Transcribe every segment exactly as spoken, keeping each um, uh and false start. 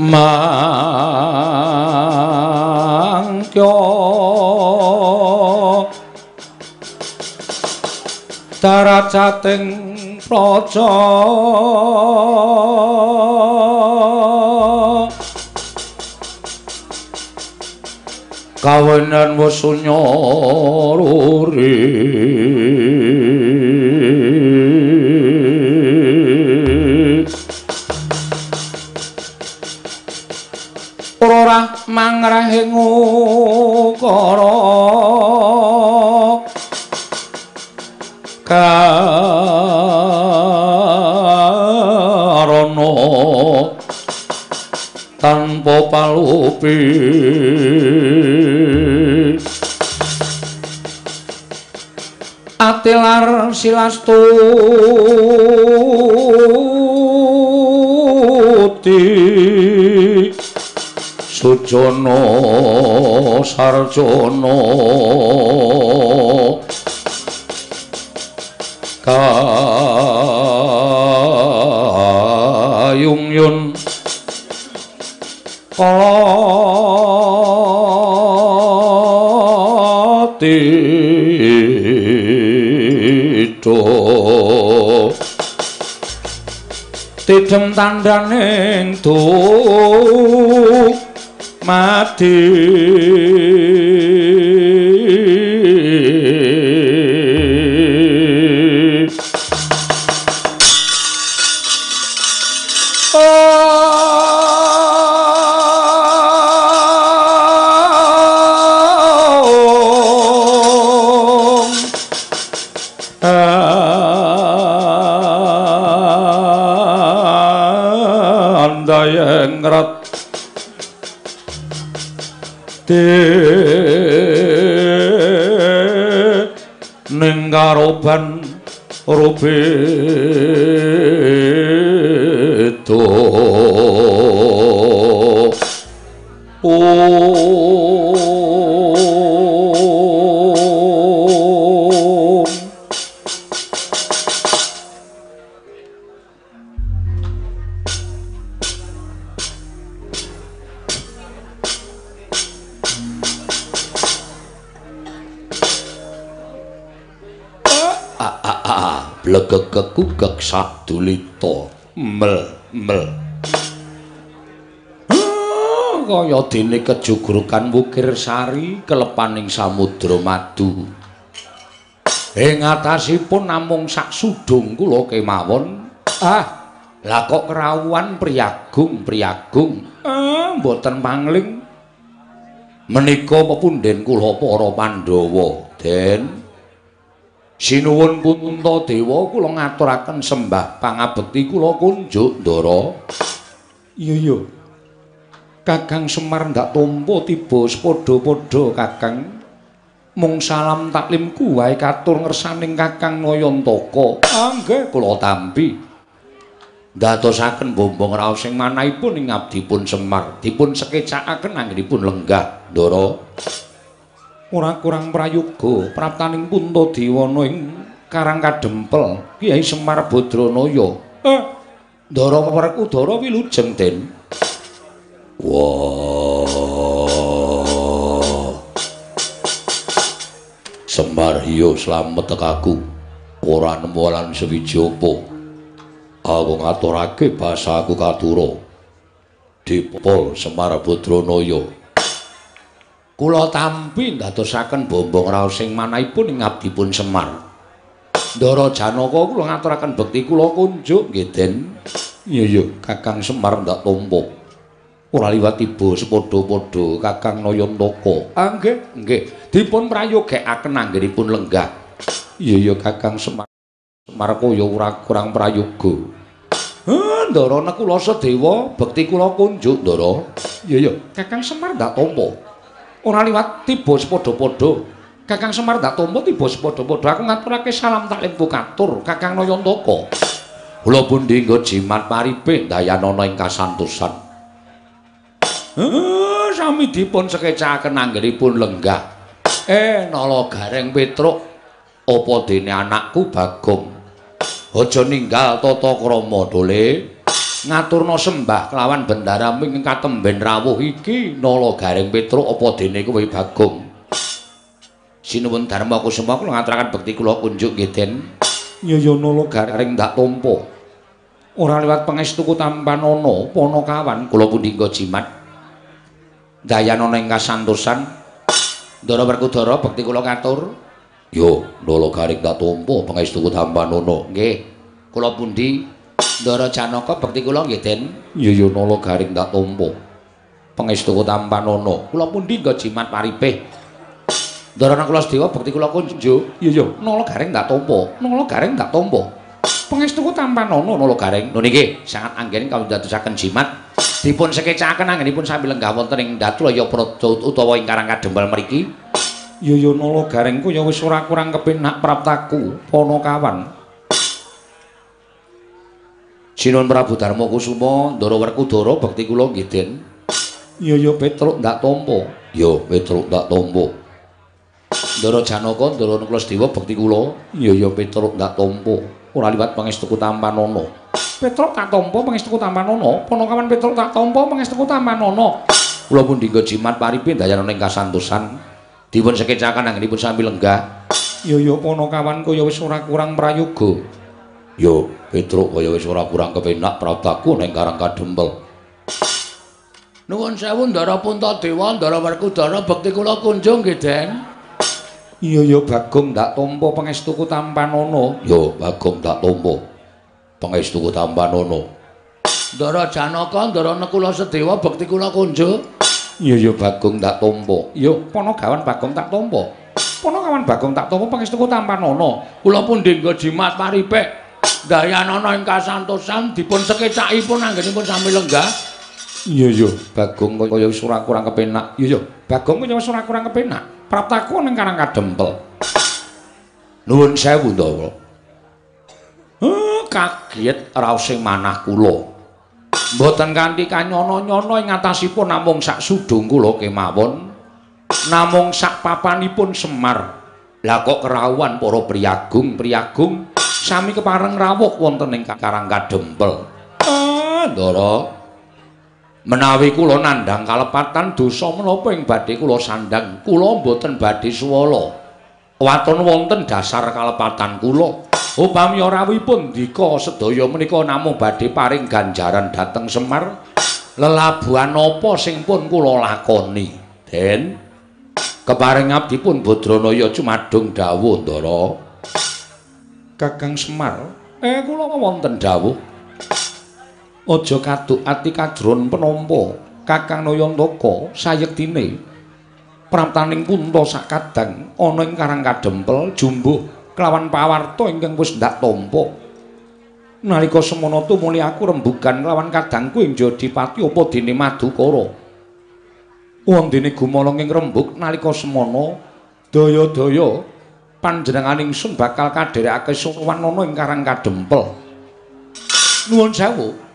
mangkyo darajating praja kawenan wasunya ruri ora mangrahing ukara karana tanpa palupi atilar silastuti Sujono Sarjono Kayung Yun Tido Tidem tandaning duk mati andayeng rat ning karoban rubedo blegegegugeg sadulita mel mel kaya dene kejugrukan wukir sari kelepaning samudra madu ing atasipun namung sak sudung kula kemawon ah lah kok kerawuhan priyagung priyagung ah mboten pangling menika pepunden kula para Pandhawa den sinuwun Puntadewa kula ngaturaken sembah pangabekti kula kunjuk Ndara. Iya iya. Kakang Semar ndak tampa tiba sepadha-padha Kakang. Mung salam taklimku wae katur ngersaning Kakang Nayantaka. Ah nggih kula tampi. Ndadosaken bombong raos sing manahipun ing abdipun Semar dipun sekecakaken anggenipun lenggah Ndara. Ora kurang prayoga praptaning Puntadewa ing Karang Kadempel Kyai Semar Badranaya. Eh, Ndara peperku Dara wilujeng Den. Wah. Semar hiyo slamet tekaku. Ora nemu lan sewiji apa. Aku ngaturake basa aku katura. Dipol Semar Badranaya. Kula tampi ndadosaken bombong raos sing manahipun ing abdipun Semar. Ndara Janaka kula ngaturaken bekti kula kunjuk nggih Den. Iya iya Kakang Semar ndak tampa. Ora liwat tiba sepadha-padha Kakang Nayantaka. Ah nggih nggih dipun prayogekaken anggenipun lenggah. Iya iya Kakang Semar. Semar kaya ora kurang prayoga. Ah Ndara nek kula sedewa bekti kula kunjuk Ndara. Iya iya Kakang Semar ndak tampa. Ora liwat tiba sepadha-padha Kakang Semar ndak tampa tiba sepadha-padha aku ngaturake salam taklim katur Kakang Nayantaka. Kula pundi nggo jimat paripe dayanana ing kasantosan. Eh sami dipun sekecakaken anggenipun lenggah. Eh nala gareng Petruk apa dene anakku Bagong. Aja ninggal tata krama dole. ngaturna sembah kelawan bendara ing katemben rawuh iki Nala Garing Petruk apa dene kowe Bagong. Sinuwun Darma Kusuma kula ngaturaken bekti kula kunjuk nggih Den. Ya ya Nala Garing ndak tampa. Ora liwat pangestuku Tampanana Panakawan kula pundi jimat. Dayanana ing kasantosan. Ndara Werkudara bekti kula ngatur. Yo Nala Garing ndak tampa pangestuku Tampanana. Nggih. Kula pundi Ndara Janaka bekti kula nggih Den. Ya ya Nala Garing ndak tampa pangestuku Tampanana. Kula pundi jimat paripih. Ndara Kulasedewa bekti kula kunjuk. Ya ya Nala Garing ndak tampa. Nala Garing ndak tampa pangestuku Tampanana Nala Garing. Lho niki sangat anggen kawula dadosaken jimat dipun sekecaken anggenipun sambil lenggah wonten ing Datraya Praja utawa ing Karang Kadempel mriki. Ya ya Nala Garing ku ya wis ora kurang kepenak praptaku Panakawan. Sinuwun Prabu Darma Kusuma, Ndara Werkudara bekti kula nggih Den. Ya ya Petruk ndak tampa. Ya Petruk ndak tampa. Ndara Janaka, Ndara Kulasedewa bekti kula. Ya ya Petruk ndak tampa. Ora liwat pangestuku Tampanana. Petruk tak tampa pangestuku Tampanana. Panakawan Petruk tak tampa pangestuku Tampanana. Kula pundi jimat paripin dayanana ing kasantosan. Dipun sekecaken anggenipun sami lenggah. Ya ya Panakawan kaya wis ora kurang prayoga. Yo Petruk kaya wis ora kurang kepenak praptaku ning Karang Kadempel. Nuwun sewu Ndara Puntadewa, Ndara Werkudara bekti kula kunjung nggih Den. Iya ya Bagong ndak tampa pangestuku Tampanana. Yo Bagong ndak tampa pangestuku Tampanana. Ndara Janaka, Ndara Kulasedewa bekti kula kunjung. Iya ya Bagong ndak tampa. Yo Panagawan Bagong tak tampa. Panagawan Bagong tak tampa pangestuku Tampanana. Kula pundi nggo jimat paripik. Dayanana ing kasantosan dipun sekecakipun anggenipun sami lenggah. Iya ya Bagong kaya wis ora kurang kepenak. Iya ya Bagong kaya wis ora kurang kepenak. Praptaku ning Karang Kadempel. Nuwun sewu Ndara. Heh kaget raosing manah kula. Mboten kanthi kanyana-nyana ing atasipun namung sak sudung kula kemawon. Namung sak papanipun Semar. Lah kok kerawuhan para priyagung-priyagung sami kepareng rawuh wonten ing Karang Kadempel. Ah, Ndara. Menawi kula nandhang kalepatan dosa menapa ing badhe kula sandhang, kula mboten badhe suwala. Waton wonten dasar kalepatan kula. Upami rawuhipun ndika sedaya menika namung badhe paring ganjaran dhateng Semar, lelabuhan apa sing pun kula lakoni. Den, keparing abdi pun Badranaya cumadung dawuh Ndara. Kakang Semar, eh kula wonten dawuh. Aja kaduk ati kadron penampa Kakang Nayantaka sayektine praptaning punta sakadang ana ing Karang Kadempel jumbuh kelawan pawarta ingkang wis ndak tampa. Nalika semana tumuli aku rembugan kelawan kadangku ing Jodipati apa dene Madukara. Wondene gumalong ing rembug nalika semana daya-daya panjenengan ingsun bakal kadherekake sowan ana ing Karang Kadempel. Nuwun sewu.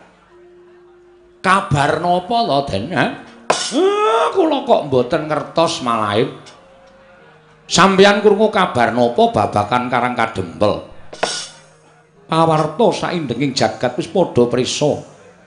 Kabar napa lho Den? Eh, kula kok mboten ngertos malahe. Sampeyan krungu kabar napa babakan Karang Kadempel? Pawarta saindenging jagat wis padha prisa.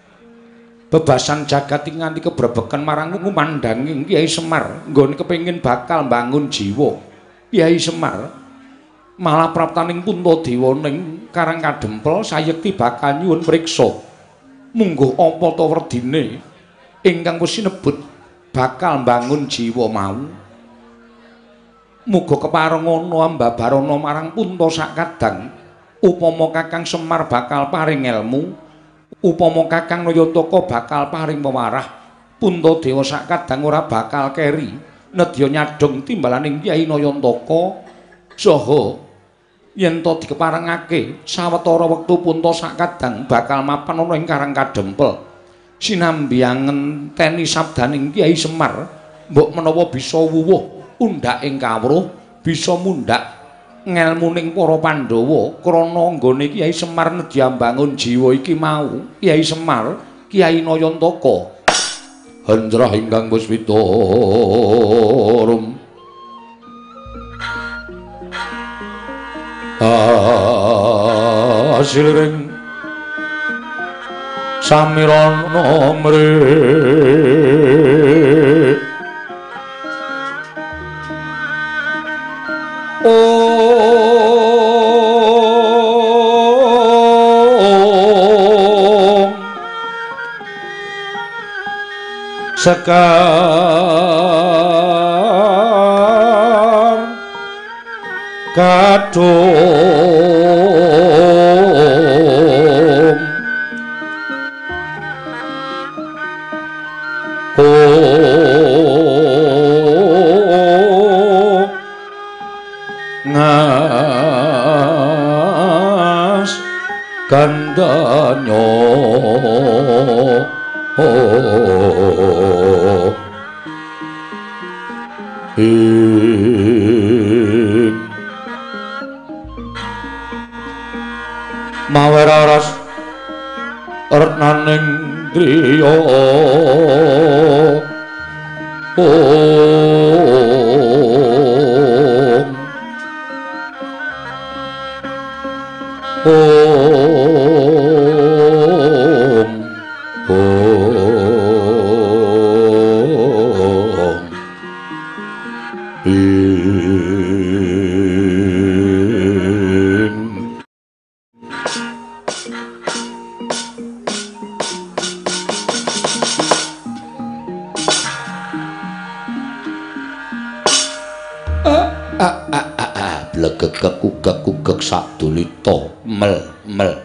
Bebasan jagat ing nganti kebrebeken marang kumandhanging Kyai Semar, nggone kepengin bakal mbangun jiwa. Kyai Semar malah praptaning Puntadewa ning Karang Kadempel sayekti bakal nyuwun priksa. Mungguh apa ta werdine ingkang wis sinebut bakal mbangun jiwa mau. Muga kepareng ana ambabarana marang punta sakadang. Upama Kakang Semar bakal paring ilmu, upama Kakang Nayantaka bakal paring pewarah, Puntadewa sakadang ora bakal keri nedya nyadong timbalaning Kyai Nayantaka saha yen to dikeparengake sawetara wektu punta sakadang bakal mapan ana ing Karang Kadempel sinambi ngenteni sabdaning Kyai Semar mbok menawa bisa wuwuh undhak ing kawruh bisa mundhak ngelmuning para Pandhawa krana nggone Kyai Semar nedya mbangun jiwa iki mau. Kyai Semar Kyai Nayantaka handrah ingkang puspita rum asil ring samirana mrih Om Sekar Kadung Oh ngas kandanyo oh ing maweraras retnaning driya Om Om Om Ing blegegek ugek-ugek sadulita mel mel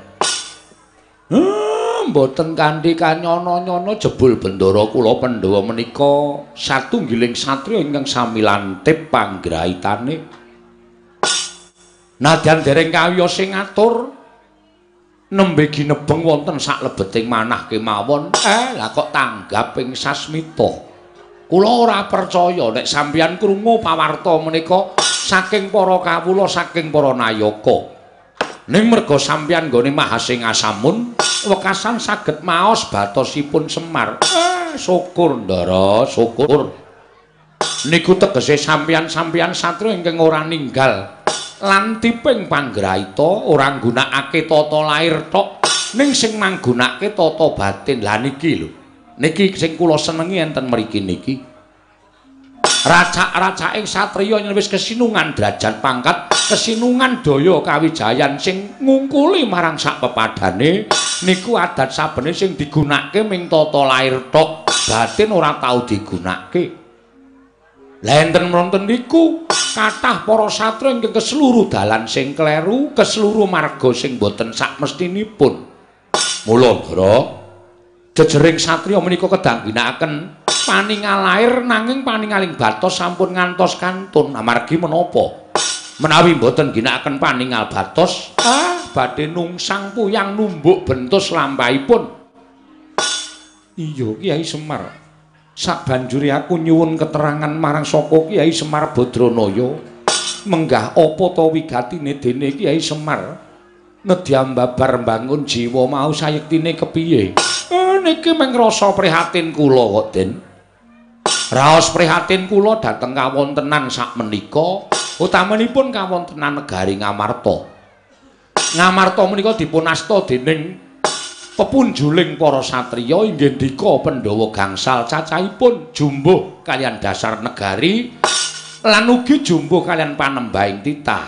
mboten kanthi kanyana-nyana jebul bendara kula Pandhawa menika satunggiling satriya ingkang sami lantip panggrahitane nadyan dereng kawiyos sing ngatur nembe ginebeng wonten saklebeting manah kemawon eh lah kok tanggap ing sasmita kula ora percaya nek sampeyan krungu pawarta menika saking para kawula saking para nayaka ning merga sampeyan nggone Mahasingasamun wekasan saged maos batosipun Semar eh syukur ndara syukur niku tegese sampeyan-sampeyan satriya ingkang ora ninggal lantiping panggrahita ora nggunakake tata lair tok ning sing manggunakake tata batin lah niki lho niki sing kula senengi enten mriki niki racak-racaking satriya yen wis kesinungan derajat pangkat kesinungan daya kawijayan sing ngungkuli marang sak pepadane niku adat sabene sing digunakake ming tata lair tok batin ora tau digunakake lha enten wonten niku kathah para satriya ingkang keseluruh dalan sing kleru keseluruh marga sing boten sakmestinipun mula Ndara jejering satriya menika kedang ginakaken paningal lair nanging paningaling batos sampun ngantos kantun amargi menapa menawi mboten ginakaken paningal batos ah badhe nungsang puyang numbuk bentus lampahipun iya Kyai Semar sabanjure aku nyuwun keterangan marang saka Kyai Semar Badranaya menggah apa ta wigatine dene Kyai Semar nedya mbabar mbangun jiwa mau sayektine kepiye eh, niki mung rasa prihatin kula kok Den raos prihatin kula dhateng kawontenan sakmenika utamanipun kawontenan negari Ngamarta. Ngamarta menika dipunasta dening pepunjuling para satriya inggih ndika Pandhawa gangsal cacahipun jumbuh kalian dasar negari lan ugi jumbuh kalian panembahing titah.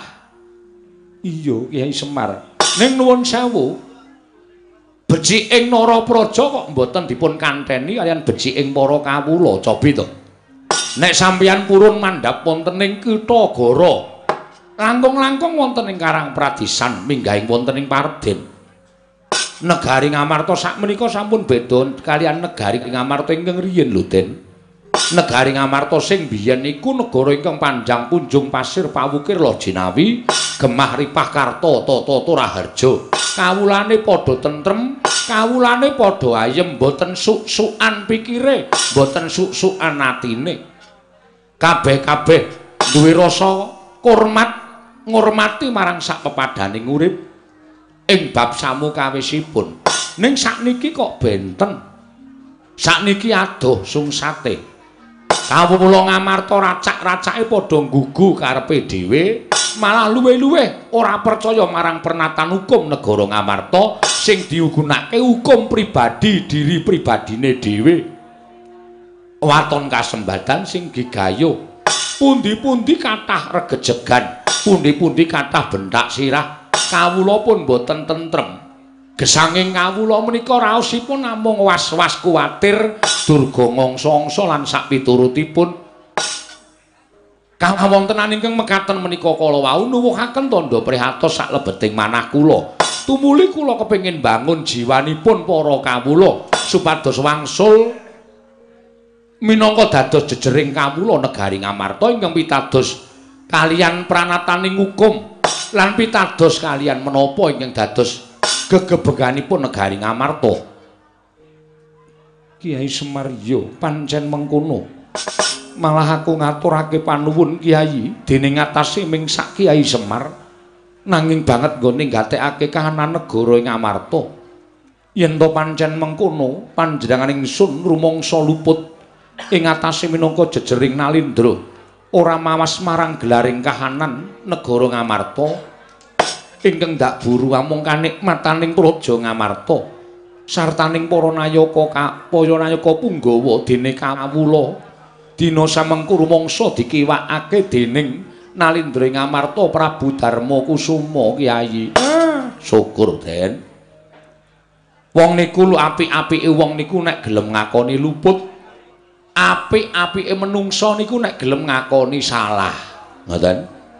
Iya Kyai Semar. Ning nuwun sewu beciking Narapraja kok mboten dipun kanteni kalian beciking para kawula cobi to. Nek sampeyan purun mandhap wonten ing Kitagara, langkung-langkung wonten ing Karang Pradisan minggahing wonten ing Parden. Negari Ngamarta sakmenika sampun beda kalian negari Ngamarta ingkang riyin lho Den. Negari Ngamarta sing biyen iku negara ingkang panjang punjung pasir pawukir Lojinawi, gemah ripah karta tata Turaharja. Kawulane padha tentrem, kawulane padha ayem, boten suk-sukan pikire, boten suk-sukan atine. Kabeh-kabeh duwe rasa hormat ngurmati marang sak pepadaning urip ing bab samukawisipun. Ning sakniki kok benten. Sakniki adoh sungsate. Kawula Ngamarta racak-racake padha nggugu karepe dhewe, malah luwe-luwe ora percaya marang pernatan hukum negara Ngamarta sing digunakake hukum pribadi diri pribadine dhewe. Waton kasembadan sing gigayo pundi-pundi kathah regejegan, pundi-pundi kathah bentak sirah, kawula pun boten tentrem. Gesanging kawula menika raosipun namung was-was kuwatir durga ngongso-ongso lan sak piturutipun. Kawontenan ingkang mekaten menika kala wau nuwuhaken tandha prihatos sak lebeting manah kula. Tumuli kula kepengin bangun jiwanipun para kawula supados wangsul minangka dados jejering kawula negari Ngamarta ingkang pitados kalian pranataning hukum lan pitados kalian menapa ingkang dados gegebeganipun negari Ngamarta. Kiai Semar yo pancen mengkono. Malah aku ngaturake panuwun Kiai dening atase ming sak Kiai Semar nanging banget nggone nggatekake kahanan negara ing Ngamarta. Yen to pancen mengkono panjenengan ingsun rumangsa luput ing atase minangka jejering Nalindra ora mawas marang gelaring kahanan negara Ngamarta ingkang dak buru amung kanikmataning praja Ngamarta sartaning para nayaka kapaya nayaka Punggawa dene kawula dina samengko rumangsa dikiwakake dening Nalindra Ngamarta Prabu Darma Kusuma Kyai. Ah, syukur Den. Wong niku lu apik-apike wong niku nek gelem ngakoni luput, apik-apike menungsa niku nek gelem ngakoni salah. Ngoten.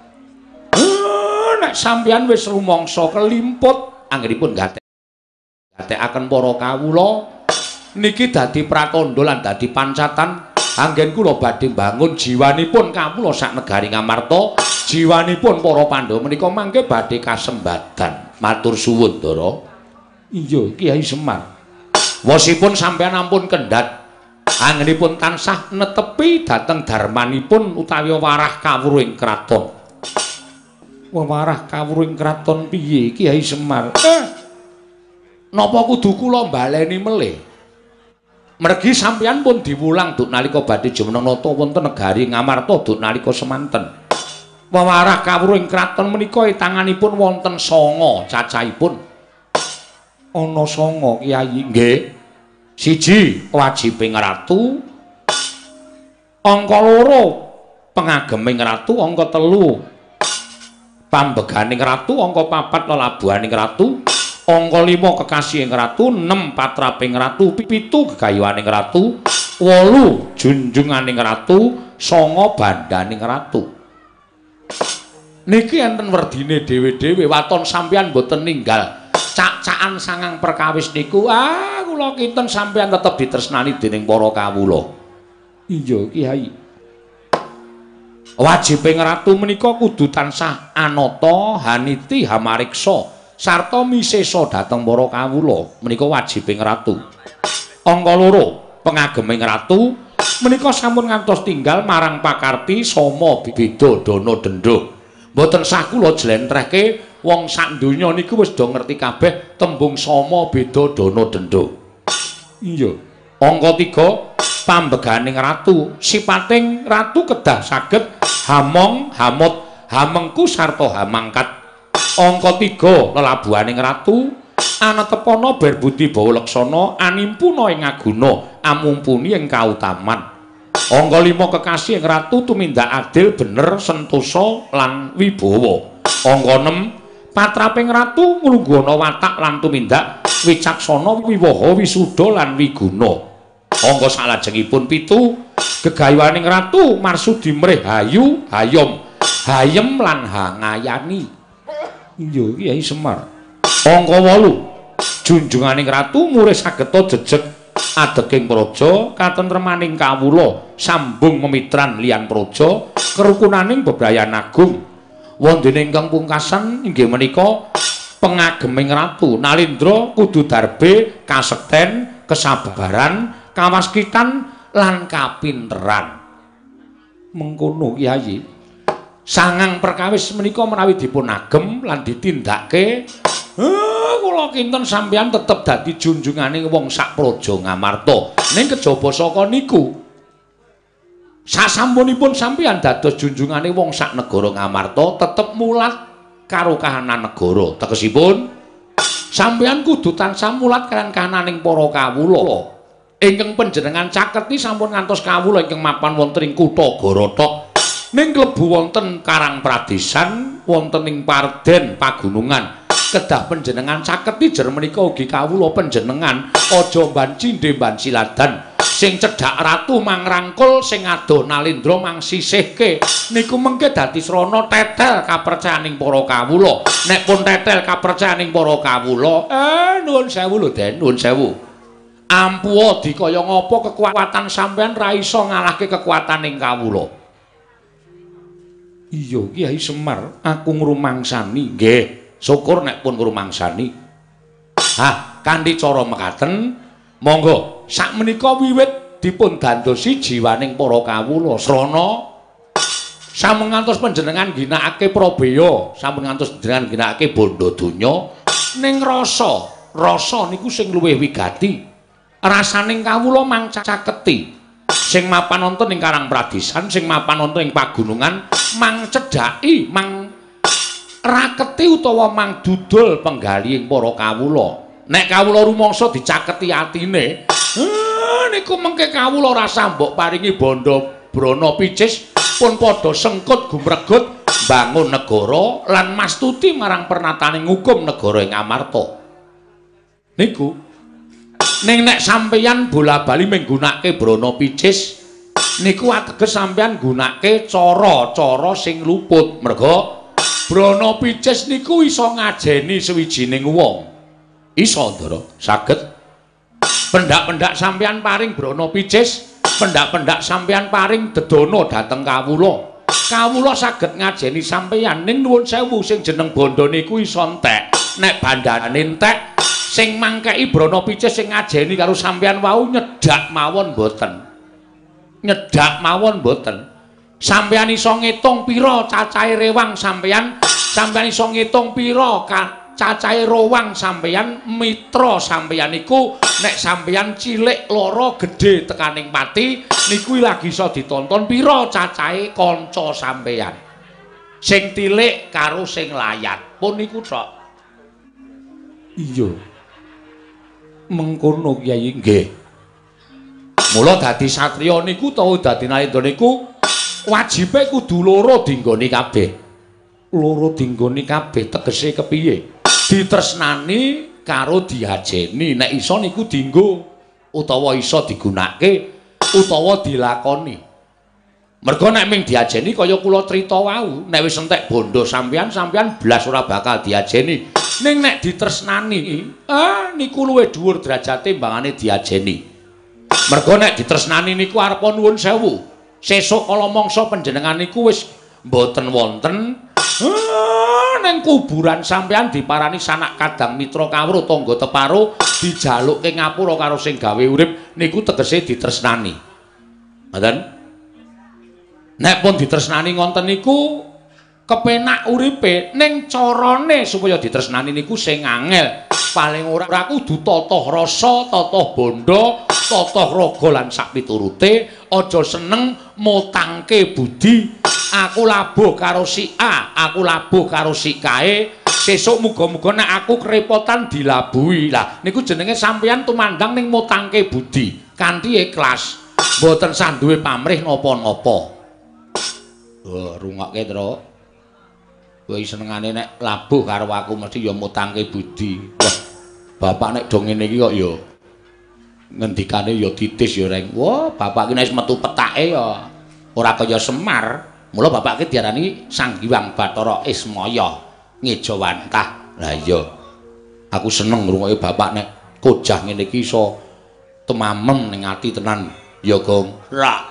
Nek sampeyan wis rumangsa kelimput anggenipun gatekaken para kawula niki dadi prakandha lan dadi pancatan anggen kula badhe bangun jiwanipun kawula sak negari Ngamarta, jiwanipun para Pandhawa menika mangke badhe kasembadan. Matur suwun Ndara. Iya Kiai Semar. Wosipun sampeyan ampun kendhat anggenipun tansah netepi dhateng darmanipun utawi warah kawruhing kraton. Warah kawruhing kraton piye Kiai Semar? Eh, napa kudu kula baleni melih? Mergi sampeyan pun diwulang duk nalika badhe jumeneng nata wonten negari Ngamarta duk nalika semanten. Warah kawruhing kraton menika tanganipun wonten sanga cacahipun. Ana sanga Kyai nggih. Siji wajibing ratu. Angka loro pengageming ratu, angka telu pambeganing ratu, angka papat lelabuhaning ratu, angka lima kekasihing ratu, enam patraping ratu, pitu gegayuhaning ratu, wolu junjunganing ratu, sanga bandaning ratu. Niki enten werdine dhewe-dhewe waton sampeyan boten ninggal cak-cakan sangang perkawis niku. Ah kula kinten sampeyan tetep ditresnani dening para kawula. Iya Kiai. Wajibing ratu menika kudu tansah anata, haniti, hamariksa sarta misesa dhateng para kawula. Menika wajibing ratu. Angka loro, pengageming ratu menika sampun ngantos tinggal marang pakarti sama beda dana denda. Mboten sah kula jlentrehke wong sak donya niku wis do ngerti kabeh tembung sama beda dana denda. Iya. Angka tiga, pambeganing ratu. Sipating ratu kedah saged hamong, hamut, hamengku sarta hamangkat. Angka tiga, lelabuhaning ratu. Anatepana berbudi bawalaksana, animpuna ing aguna, amumpuni ing kautaman. Angka lima, kekasih ing ratu tumindak adil, bener, sentosa lan wibawa. Angka enam, patraping ratu nglunggana watak lan tumindak wicaksana, wiwaha, wisuda lan wiguna. Angka salajengipun pitu, gegayuhaning ratu marsudi mrih hayu, hayom, hayem lan hangayani. Iya Kyai Semar. Angka wolu, junjunganing ratu murih sageta jejeg adeging praja, katentremaning kawula, sambung memitran liyan praja, kerukunaning bebrayan agung. Wondene ingkang pungkasan inggih menika pengageming ratu. Nalindra kudu darbe kasekten, kesabaran, kawaskitan lan kapinteran. Mengkono Kyai. Sangang perkawis menika menawi dipun agem lan ditindakake, eh kula kinten sampeyan tetep dadi junjunganing wong sak praja Ngamarta. Ning kejaba saka niku sasampunipun sampeyan dados junjungane wong sak negara Ngamarta tetep mulat karo kahanan negara. Tegesipun sampeyan kudu tansah mulat kaliyan kahananing para kawula ingkang panjenengan caketi sampun ngantos kawula ingkang mapan wonten ing kutha Garathok ning klebu wonten Karang Pradesan wonten ing Parden Pagunungan kedah panjenengan caketi jer menika ugi kawula panjenengan aja banci ndemban siladan sing cedhak ratu mangrangkul sing adoh nalindra mangsisihke niku mengke dadi srana tetel kapercayaning para kawula. Nek pun tetel kapercayaning para kawula, eh nuwun sewu lho Den, nuwun sewu. Ampuha dikaya ngapa kekuatan sampean ra iso ngalahke kekuataning kawula. Iya Kyai Semar, aku ngrumangsani. Nggih, syukur nek pun ngrumangsani. Hah, kanthi cara mekaten, monggo sakmenika wiwit dipun dandosi jiwaning para kawula srana sampun ngantos panjenengan ginakake Prabaya, sampun ngantos panjenengan ginakake bondo donya ning rasa, rasa niku sing luwih wigati. Rasaning kawula mang caketi. Sing mapan wonten ing Karang Pradesan, sing mapan wonten ing pagunungan mang cedhaki, mang raketi utawa mang dudul penggali ing para kawula. Nek kawula rumangsa dicaketi atine, eh, niku mengke kawula rasa mbok paringi bondo brana picis pun padha sengkut gumregut bangun negara lan mastuti marang pernataning hukum negara ing Ngamarta. Niku ning nek sampeyan bola-bali menggunakake brana picis niku ateges sampeyan gunakake cara-cara sing luput. Merga brana picis niku iso ngajeni sawijining wong. Iso Ndara, saged pendak-pendak sampeyan paring brana picis, pendak-pendak sampeyan paring dedana dhateng kawula. Kawula saged ngajeni sampeyan ning nuwun sewu sing jeneng bondo niku iso entek. Nek bandane entek sing mangkeki brana picis sing ngajeni karo sampeyan wau nyedak mawon mboten. Nyedak mawon mboten. Sampeyan iso ngitung pira cacahe rewang sampeyan, sampeyan iso ngitung pira cacahe rowang sampeyan, mitra sampeyan niku nek sampeyan cilik loro gedhe tekaning pati niku lagi iso ditonton pira cacahe kanca sampeyan. Sing tilik karo sing layat pun niku tok. Iya. Mengkono Kyai nggih. Mula dadi satriya niku tau dadi nalendra niku wajibe kudu loro dinggoni kabeh. Loro dinggoni kabeh tegese kepiye? Ditresnani karo diajeni, nek iso niku dienggo utawa iso digunakake utawa dilakoni. Merga nek ming diajeni kaya kula crita wau, nek wis entek bondo sampeyan sampeyan blas ora bakal diajeni. Ning nek ditresnani, ah niku luwih dhuwur derajate mbangane diajeni. Merga nek ditresnani niku arepa nuwun sewu. Sesuk kala mangsa panjenengan niku wis mboten wonten ah, ning kuburan sampeyan diparani sanak kadang mitra kawruh tangga teparo dijalukke ngapura karo sing gawe urip niku tegese ditresnani. Ngoten? Nek pun ditresnani ngonten niku kepenak uripe ning carane supaya ditresnani niku sing angel. Paling ora ora kudu totoh rasa, totoh bondo, totoh raga lan sak piturute, aja seneng mutangke budi. Aku labuh karo si A, aku labuh karo si kae. Sesuk muga-muga nek aku kerepotan dilabuhi. Lah niku jenenge sampeyan tumandang ning mutangke budi kanthi ikhlas. Mboten sanduwe pamrih napa-napa. Oh, rungokke, Tru. Kowe senengane nek labuh karo aku mesti ya mutangke budi. Wah, bapak nek do ngene iki kok ya ngendikane ya titis ya reng. Wah, bapak iki nek wis metu petake ya ora kaya Semar. Mula bapak iki diarani Sang Hyang Bathara Ismaya Ngejawantah. Lah iya. Aku seneng ngrungokke bapak nek kojah ngene iki iso temamem ning ati tenan ya, Gong. Ra.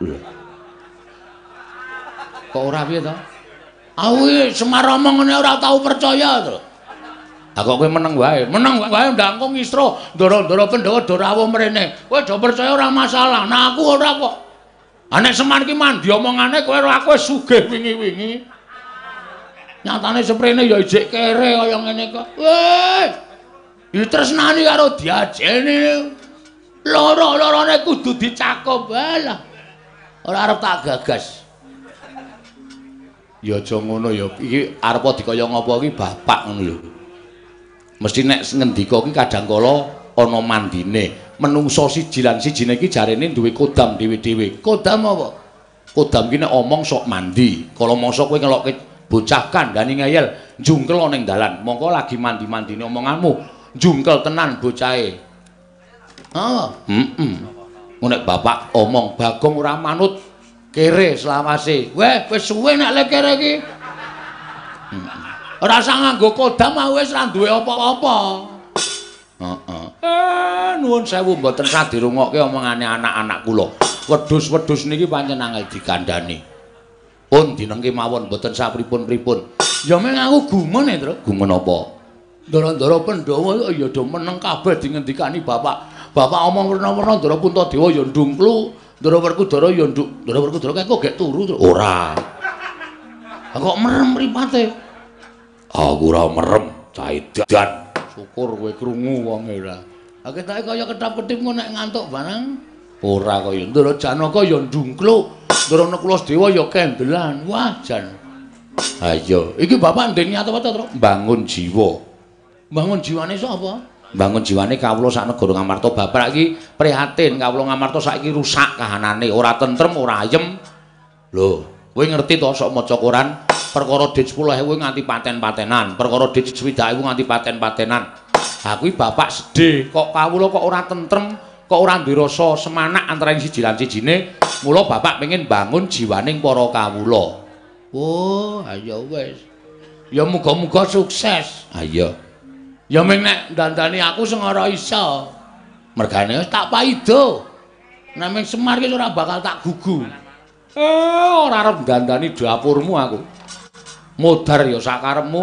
Kok ora piye to? Aku Semar omong ngene ora tau percaya to. Lah kok kowe meneng wae. Meneng wae ndangku ngisra ndara-ndara Pandhawa do rawuh mrene. Kowe do percaya ora masalah. Nah aku ora kok. Ah nek Semar ki mandi omongane kowe ora aku wis sugih wingi-wingi. Nyatane seprene ya ijik kere kaya ngene kok. Weh. Ditresnani karo diajeni. Loro-lorone kudu dicakup wae lah. Ora arep tak gagas. Ya aja ngono ya. Iki arep dikaya ngapa iki bapak ngono lho. Mesti nek ngendika iki kadang kala ana mandine. Menungso siji lan sijine iki jarene duwe kodam dhewe-dhewe. Kodam apa? Kodam ki nek omong sok mandi. Kala mangsa kowe ngelokke bocah kandhani ngeyel, jungkel ning dalan. Mongko lagi mandi-mandine omonganmu, jungkel tenan bocahe. Ah, heeh. Nek bapak omong Bagong ora manut kere selawase. Weh, wis suwe nek le kere iki. Ora usah nganggo kodam wis ra duwe apa-apa. Heeh. Eh, nuwun sewu mboten sah dirungokke omongane anak-anak kula. Wedhus-wedhus niki pancen angel dikandhani. Pun dinengke mawon mboten sapripun-pripun. Ya meng aku gumen ya, Tru. Gumen apa? Ndara-ndara Pandhawa ya do meneng kabeh dingendikani bapak. Bapak omong werna-werna Ndara Puntadewa ya ndungklu, Ndara Werkudara ya nduk. Ndara Werkudara kok gek turu, Tru. Ora. Kok merem mripate? Aku ora merem, cah edan. Syukur kowe krungu wong ora. Ha ketake kaya ketap-ketip ngono nek ngantuk barang. Ora kaya Ndara Janaka ya ndungkluk, Ndara Nekulasedewa ya kendelan. Wah, jan. Ha iya, iki bapak ndek niat apa to, Tru? Bangun jiwa. Bangun jiwane sapa? Bangun jiwane kawula sak negara Ngamarta. Bapak iki prihatin kawula Ngamarta saiki rusak kahanane, ora tentrem, ora ayem. Lho, kowe ngerti to sok maca Quran? Perkara dit sepuluh ewu nganti paten-patenan, perkara dit swidak ewu nganti paten-patenan. Ha kuwi bapak sedih, kok kawula kok ora tentrem, kok ora duwe rasa semanak antara siji lan sijine. Mula bapak pengen bangun jiwaning para kawula. Oh, ayo wis. Ya muga-muga sukses. Ha iya. Ya ming nek dandani aku sing ora iso. Mergane wis tak paido. Nek ming Semar ki ora bakal tak gugu. Eh, ora arep dandani dapurmu aku. Modar ya sakarepmu.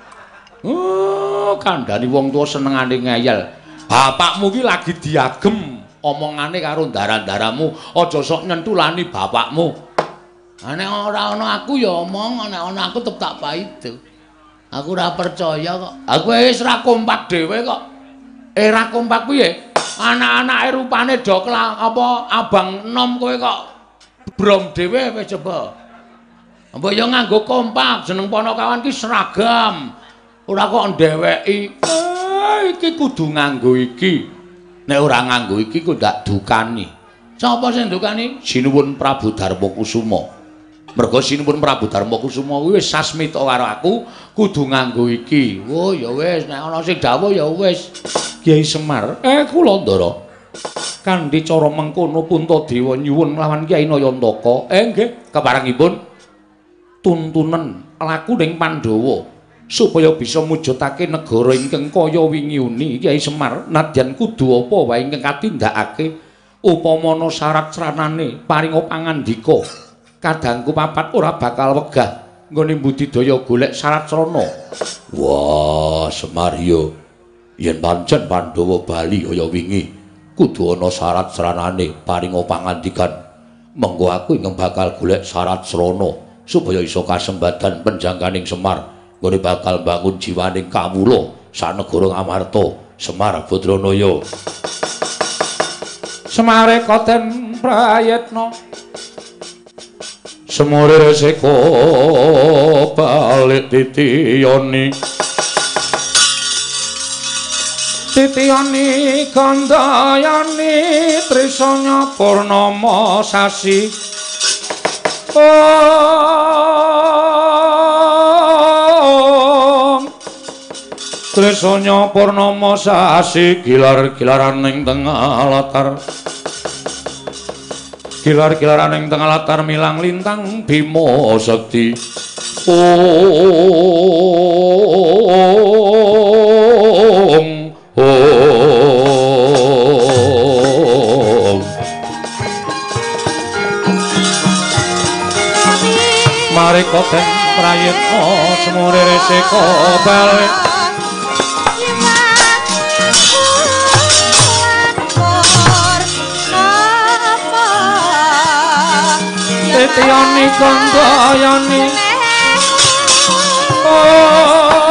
Oh, kandhani wong tuwa senengane ngeyel. Bapakmu ki lagi diagem omongane karo ndara-ndaramu, aja sok nyentulani bapakmu. Nek ora ana aku ya omong, nek ana aku tetep tak paido. Aku ora percaya kok. Aku wis ra kompak dhewe kok. Eh ra kompak piye? Anak-anake rupane do apa abang enom kowe kok brom dhewe wis coba. Mbok ya nganggo kompak, jeneng Panakawan ki seragam. Ora kok ndeweki. Eh iki kudu nganggo iki. Nek ora nganggo iki kok ndak dukani. Sapa sing dukani? Sinuwun Prabu Darmakusuma. Mergo sinuwun Prabu Darmakusuma kuwi wis sasmita karo aku, kudu nganggo iki. Oh ya wis, nek ana sing dawuh ya wis. Kyai Semar, eh kula Ndara. Kanthi cara mengkono Puntadewa nyuwun lawan Kyai Nayantaka. Eh nggih, keparengipun tuntunan laku ning Pandhawa supaya bisa mujudake negara ingkang kaya wingi uni Kyai Semar nadyan kudu apa wae ingkang katindakake upamana syarat sranane paringa pangandika kadangku papat ora bakal wegah nggone budidaya golek syarat srana. Wah, Semar yo yen pancen Pandhawa bali kaya wingi kudu ana syarat sranane paringa pangandikan. Mengko aku ingkang bakal golek syarat srana supaya iso kasembadan penjangkaning Semar nggone bakal bangun jiwaning kawula sak negara Ngamarta. Semar Badranaya. Semare koten prayetna semore seko balik titiyoni titiyoni kandayani trisanya purnama sasi. Oh, trisanya purnama sasi gilar-gilaran ing tengah latar. Gilar-gilaran ing tengah latar milang lintang Bima Sekti. Om Om mari koten prayitna semore resika balik. Titiyani kandayani oh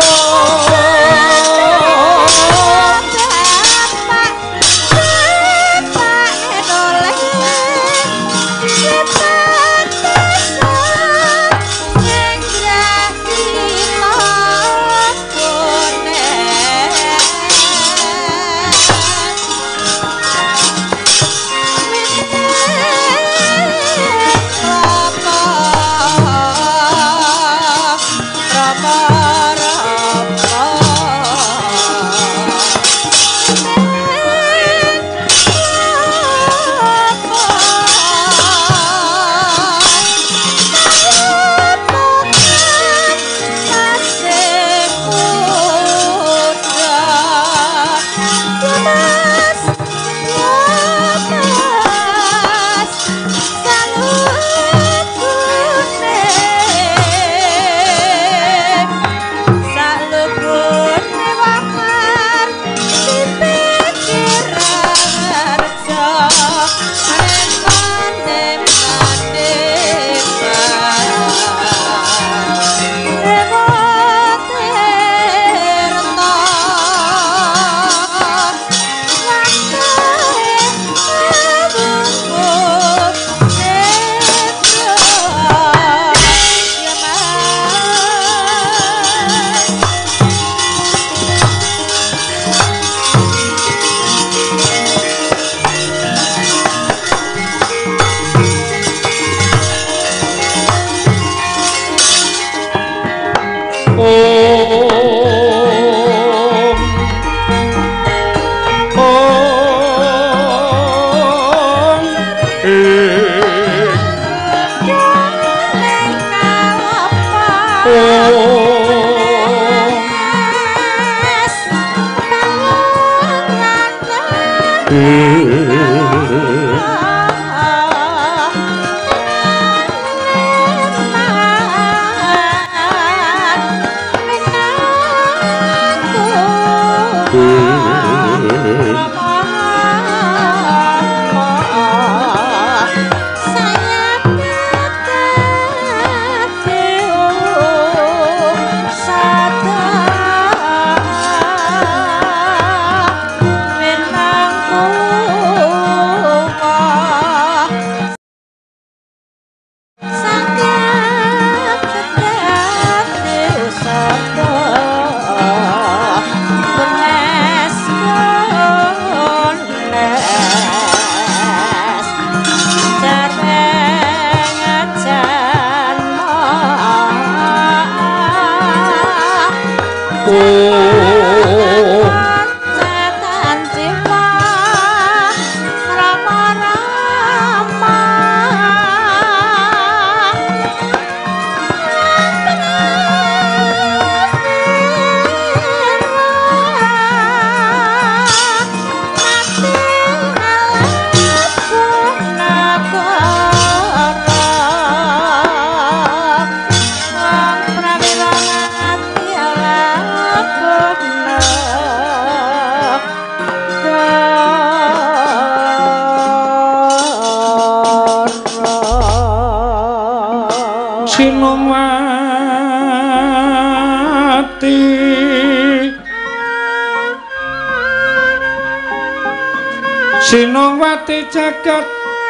Sinongwati jagat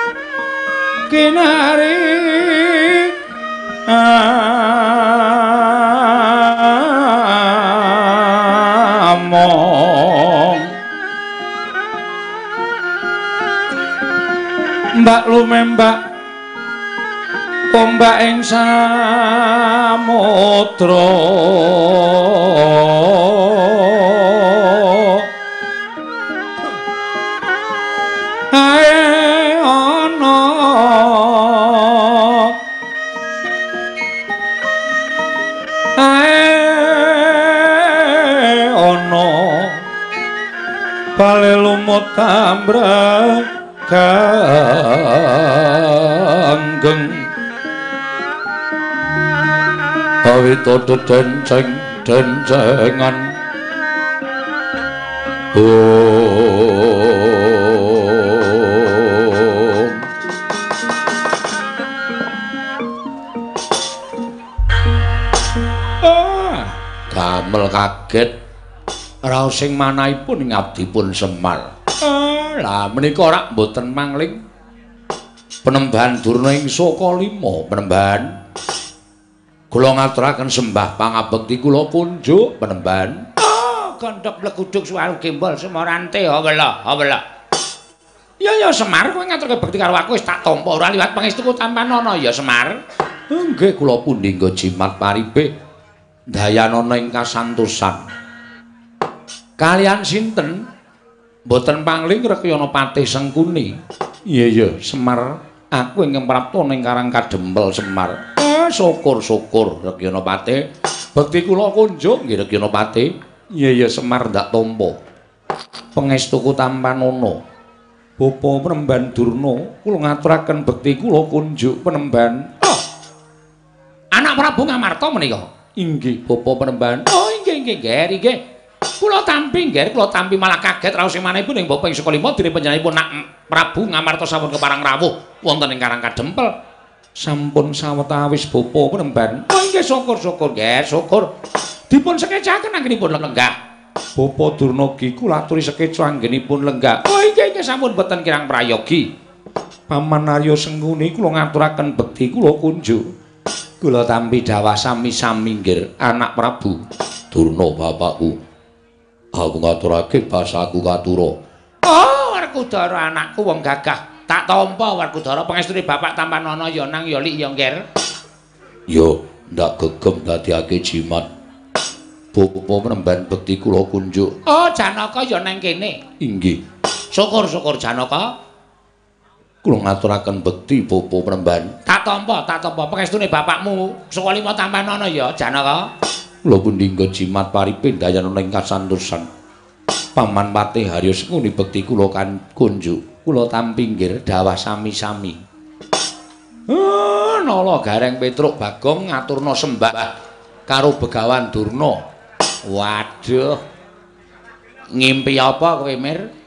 kinari among mbak lumembak ombak ing samudra lumut tambraganggeng awita denceng dencengan om ah damel kaget raos sing manahipun ing abdipun Semar. Ah, lah menika rak mboten mangling Penembahan Durna ing Saka Lima, Penembahan. Kula ngaturaken sembah pangabekti kula kunjuk, Penembahan. Oh, gondhok leguduk suwaru gembol semorante, ha wela, ha wela. Ya ya Semar, kowe ngaturke bekti karo aku wis tak tampa ora liwat pangestuku Tampanana ya Semar. Nggih kula pundi nggo jimat paribe dayanana ing kasantosan. Kalian sinten? Mboten pangling Rekyana Patih Sengkuni. Iya iya, Semar, aku ingkang prapta ning Karang Kadempel Semar. Eh, syukur-syukur Rekyana Patih. Bekti kula kunjuk nggih Rekyana Patih. Iya iya Semar ndak tampa. Pangestuku Tampanana. Bapa Penemban Durna, kula ngaturaken bekti kula kunjuk Penemban. Oh. Anak Prabu Ngamarta menika. Inggih, Bapa Penemban. Oh, inggih inggih, nggih, nggih. Kula tampi nggih, kula tampi malah kaget raos sing manehipun ing bapa ing Saka Lima dene panjenenganipun Nak Prabu Ngamarta sampun keparang rawuh wonten ing Karang Kadempel. Sampun sawetawis bapa Penemban. Oh nggih syukur-syukur nggih, syukur. Dipun sekecaken anggenipun lenggah. Bapa Durna Ki kula aturi sekeca anggenipun lenggah. Oh nggih nggih sampun boten kirang prayogi. Paman Arya Sengkuni kula ngaturaken bekti kula kunjuk. Kula tampi dawah sami-sami nggih anak Prabu Durna bapakku. Aku ngaturake basaku katura. Oh, Werkudara anakku wong gagah. Tak tampa Werkudara pangestune Bapak Tampanana ya nang ya lik ya ngger. Yo, ndak gegem dadiake jimat. Bapa Penemban bekti kula kunjuk. Oh, Janaka ya nang kene. Inggih. Syukur-syukur Janaka. Kula ngaturaken bekti Popo Premban. Tak tampa, tak tampa pangestune bapakmu saka lima tampanana ya, Janaka. Kula pun dinggo jimat paripe dayana ing kasantosan. Paman Patih Haryo Sengkuni bekti kula kan kunjuk. Kula tampinggir dawah sami-sami. Ah, Nala Gareng Petruk Bagong ngaturna sembah karo Begawan Durna. Waduh. Ngimpi apa kowe, Mir?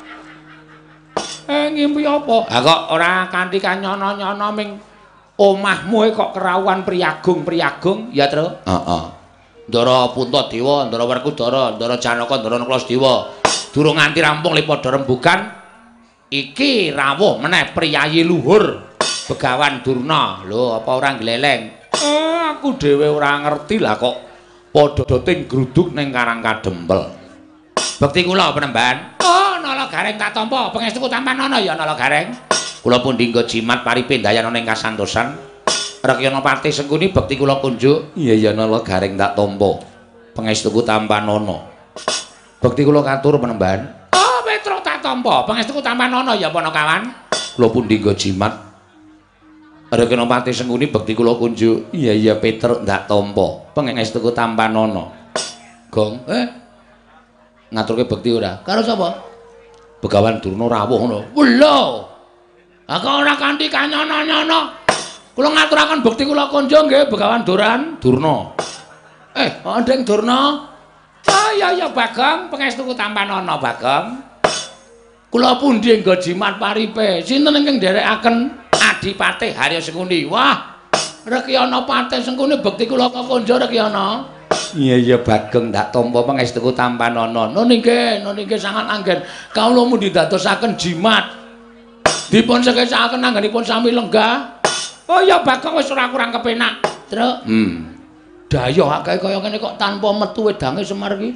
Eh ngimpi apa? Ha kok ora kanthi kanyono-nyono ming omahmu kok kerawuhan priyagung-priyagung ya, Tru? Heeh. Ndara Puntadewa, Ndara Werkudara, Ndara Janaka, Ndara Klasdewa. Durung nganti rampung lipada rembugan iki rawuh meneh priyayi luhur Begawan Durna. Lho, apa ora gleleng? Eh aku dhewe ora ngerti lah kok padha ting gruduk ning Karang Kadempel. Bekti kula Penemban. Oh, Nala Gareng tak tampa, pangestuku tampanana ya Nala Gareng. Kula pun dinggo jimat paripe dayana ning kasantosan. Rekyana Patih Sengkuni bekti kula kunjuk. Iya ya Nala Gareng tak tampa, pangestuku tampanana. Bekti kula katur Penemban. Oh, Petruk tak tampa, pangestuku tampanana ya Panakawan. Kula pun dinggo jimat. Rekyana Patih Sengkuni bekti kula kunjuk. Iya iya Petruk tak tampa, pangestuku tampanana. Gong, eh ngaturke bekti ora? Karo sapa? Begawan Durna rawuh ngono. Lho. Ha kok ora kanthi kanyono-nyono. Kula ngaturaken bekti kula kunjung nggih Begawan Duran Durna. Eh, Ndeng Durna. Oh iya ya Bagong, pangestuku tampanana Bagong. Kula pundi nggo jimat paripe. Sinten ingkang nderekaken Adipati Haryo Sengkuni? Wah, Rekyana Patih Sengkuni bekti kula kunjung Rekyana. Iya iya Bagong ndak tampa pangestuku tampanana. No nggih, no nggih sangat anggen. Kawula mundi dadosaken jimat. Dipun sekesakaken anggenipun sami lenggah. Oh iya Bagong wis ora kurang kepenak, Truk. Hmm. Dayoh akeh kaya ngene kok tanpa metu wedange Semar iki.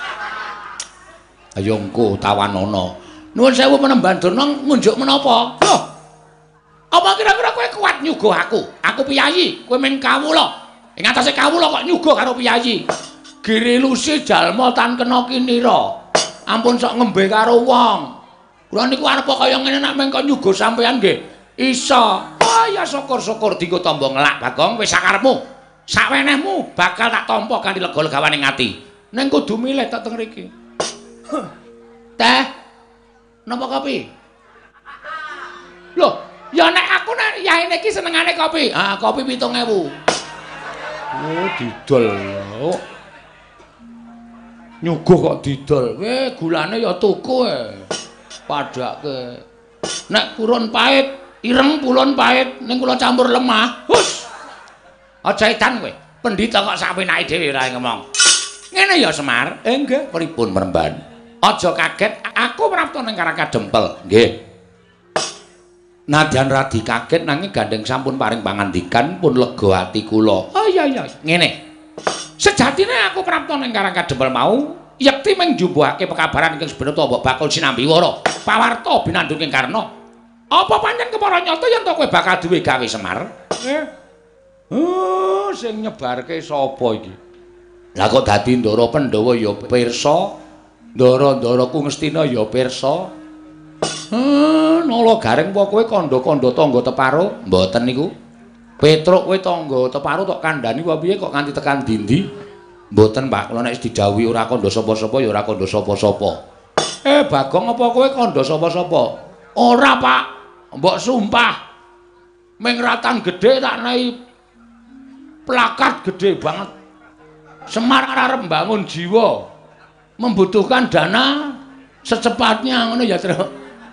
Ayo engko tawanana. Nuwun sewu Penemban Durna ngunjuk menapa? Loh. Apa kira-kira kowe kuat nyuguh aku? Aku piyayi, kowe mung kawula. Ing atase kawula kok nyuguh karo piyayi. Giri lusi jalma tan kena kinira. Ampun sok ngembe karo wong. Kula niku arep kaya ngene nek mengko nyuguh sampeyan nggih. Iso. Oh ya syukur-syukur dienggo tamba ngelak Bagong wis sakarepmu. Sakwenehmu bakal tak tampa kanthi lega-legawaning ati. Ning kudu milih tak teng mriki. Teh. Napa kopi? Loh, ya nek aku nek yaene iki senengane kopi. Ah, kopi pitung ewu. Oh, didol. Oh. Nyuguh kok didol. Weh, gulane ya tuku e. Padake. Nek purun pahit, ireng pulun pahit, ning kula campur lemah. Hus. Aja edan kowe. Pendhita kok sapenake dhewe ora ngomong. Ngene ya Semar. Eh nggih, pripun Meremban? Aja kaget, aku prapta ning Karang Kadempel. Nggih. Nadyan radi kaget nanging gandeng sampun paring pangandikan pun lega ati kula. Oh iya iya. Ngene. Sejatine aku prapta ning Karang Kadempel mau yekti mung njumbuhake pekabaran ingkang sebenarnya mbok bakul sinambiwara. Pawarta binandung ing Karna. Apa pancen kepara nyata yen to kowe bakal duwe gawe Semar? Eh. Oh, sing nyebarke sapa iki? Lah kok dadi Ndara Pandhawa ya pirsa, Ndara-ndara Kungastina ya pirsa. Hmm, Nala Gareng apa kowe kandha-kandha tangga teparo? Mboten niku. Petruk kowe tangga teparo tok kandhani apa piye kok nganti tekan dindi? Mboten, Pak. Kula nek didhawuhi ora kandha sapa-sapa ya ora kandha sapa-sapa. Eh, Bagong apa kowe kandha sapa-sapa? Ora, Pak. Mbok sumpah. Ming ratan gedhe tak nehi plakat gede banget. Semar arep mbangun jiwa. Membutuhkan dana secepatnya ngono ya, Tru.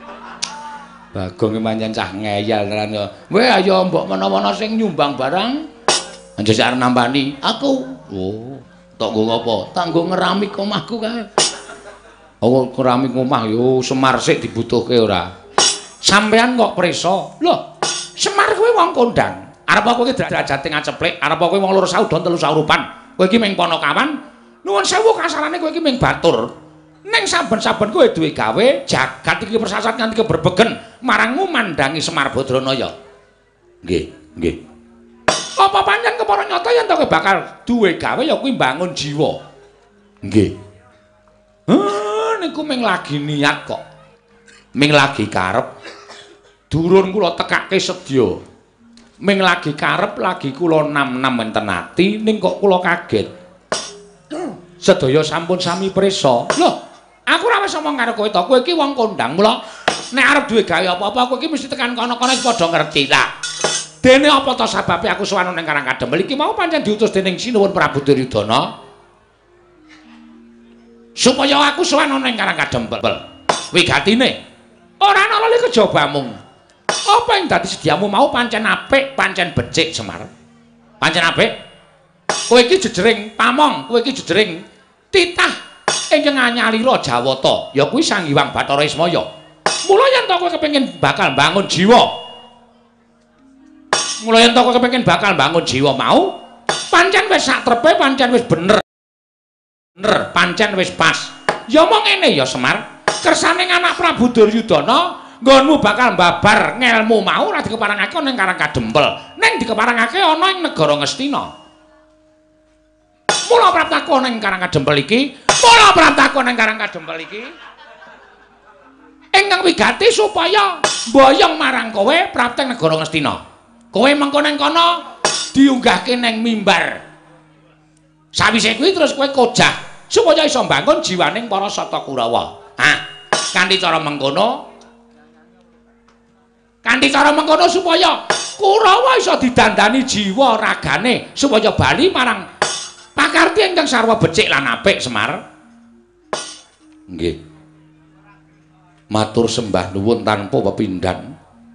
Bagong pancen cah ngeyel tenan ya. Weh ayo mbok menawa sing nyumbang barang. Anjir arep nambani. Aku. Oh, tok nggo ngopo? Tak nggo ngeramik omahku kae. Oh, keramik omah yo Semar sik dibutuhke ora. Sampean kok preso? Loh, Semar kuwi wong kondang. Arep kowe iki derajate ngaceplek, arep kowe wong loro saudon telu saurupan. Kowe iki ming Panakawan. Nuwun sewu kasarane kowe iki ming batur. Ning saben-saben kowe duwe gawe, jagat iki persasat nganti keberbegen marang ngumandangi Semar Badranaya. Nggih, nggih. Apa pancen kepara nyata yen to kowe bakal duwe gawe ya kuwi mbangun jiwa. Nggih. Heh, niku ming lagi niat kok. Ming lagi karep durun kula tekake sedya. Ming lagi karep lagi kula nam-nam enten ati ning kok kula kaget. Sedaya sampun sami prisa. Loh, aku ora wis omong karo kowe to, kowe iki wong kondang. Mula nek arep duwe gawe apa-apa kowe iki mesti tekan kono-kono padha ngerti ta. Dene apa to sababe aku sowan ning Karang Kadempel iki mau pancen diutus dening Sinuwun Prabu Duryudana supaya aku sowan ning Karang Kadempel. Wigatine ora ana lali kejobamu. Apa yang dadi sediamu mau pancen apik, pancen becik Semar. Pancen apik. Kowe iki jejering pamong, kowe iki jejering titah ingkang anyalira Jawata, ya kuwi Sang Hyang Bathara Ismaya. Mula yen to kowe kepengin bakal bangun jiwa Mula yen to kowe kepengin bakal bangun jiwa mau, pancen wis satrepe, pancen wis bener. Bener, pancen wis pas. Ya mong ngene ya Semar. Kersaning anak Prabu Duryudana, nggonmu bakal mbabar ngelmu mau ora dikeparangake ning Karang Kadempel, ning dikeparangake ana ing negara Ngastina. Mula praptaku ning Karang Kadempel iki, mula praptaku ning Karang Kadempel iki. Ingkang wigati supaya mboyong marang kowe prapteng negara Ngastina. Kowe mengko ning kono diunggahke ning mimbar. Sawise kuwi terus kowe kojah supaya iso mbangun jiwaning para Sata Kurawa. Hah, kanthi cara mengkono kanthi cara mengkono supaya Kurawa iso didandani jiwa ragane supaya bali marang pakarti ingkang sarwa becik lan apik Semar. Nggih. Matur sembah nuwun tanpa pepindhan.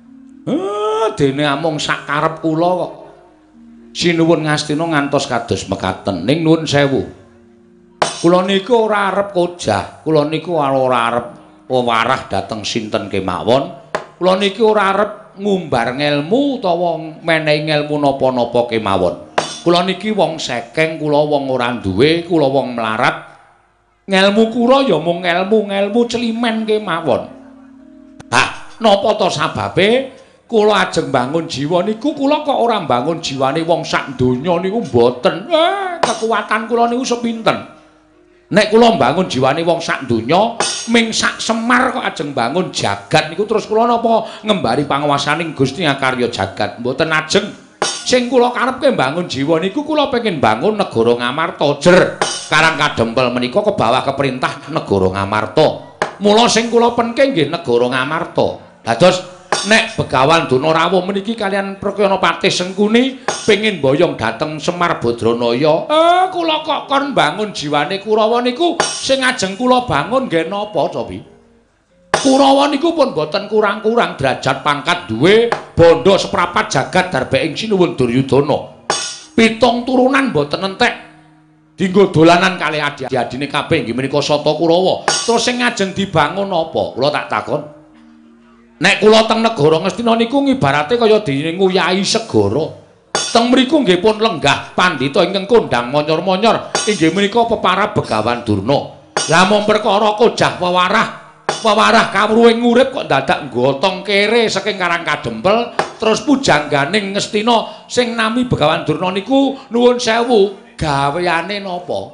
Ah, dene amung sak karep kula kok. Sinuwun Ngastina ngantos kados mekaten. Ning nuwun sewu. Kula niku ora arep kojah, kula niku ora arep wewarah dhateng sinten kemawon. Kula niki ora arep ngumbar ngelmu utawa menehi ngelmu napa-napa kemawon. Kula niki wong sekeng, kula wong ora duwe, kula wong melarat. Ngelmu kula ya mung ngelmu-ngelmu celimen kemawon. Hah, napa to sababe? Kula ajeng bangun jiwa niku kula kok ora bangun jiwane wong sak donya niku mboten. Eh, kekuatan kula niku sepinten. Nek kula bangun jiwane wong sak donya, ming sak Semar kok ajeng bangun jagat niku terus kula napa ngembari panguwasaning Gusti Ngakarya jagat. Mboten ajeng. Sing kula karepke bangun jiwa niku kula pengin bangun negara Ngamarta jer. Karang Kadempel menika kebawah keperintah negara Ngamarta. Mula sing kula penke nggih negara Ngamarta. Dados nek Begawan Donorawuh meniki kalian Prakyana Patih Sengkuni pengin boyong dateng Semar Badranaya. Eh kula kok kon bangun jiwane Kurawa niku sing ajeng kula bangun nggih napa to pi? Kurawa niku pun boten kurang-kurang derajat pangkat duwe bondo seprapat jagat darbeking Sinuwun Duryudana. Pitung turunan boten entek. Dinggo dolanan kalih adi-adine kabeh nggih menika Sata Kurawa. Terus sing ajeng dibangun apa? Kula tak takon. Nek kula teng negara Ngastina niku ngibarate kaya dinguyahi segara. Teng mriku nggih pun lenggah pandhita ingkang kondang monyor-monyor inggih menika peparab Begawan Durna. Lah mung perkara kojah wewarah, wewarah kawruhing urip kok dadak nggotong kere saking Karang Kadempel terus pujangganing Ngastina sing nami Begawan Durna niku nuwun sewu, gaweane napa?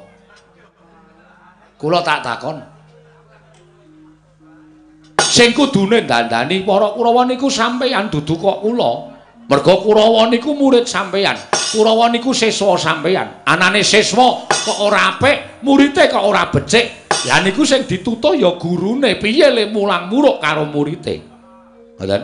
Kula tak takon. Sing kudune dandani para Kurawa niku sampeyan dudu kok kula. Merga Kurawa niku murid sampeyan. Kurawa niku siswa sampeyan. Anane siswa kok ora apik, murite kok ora becik. Ya niku sing ditutuh ya gurune. Piye le mulang muruk karo murite. Ngoten.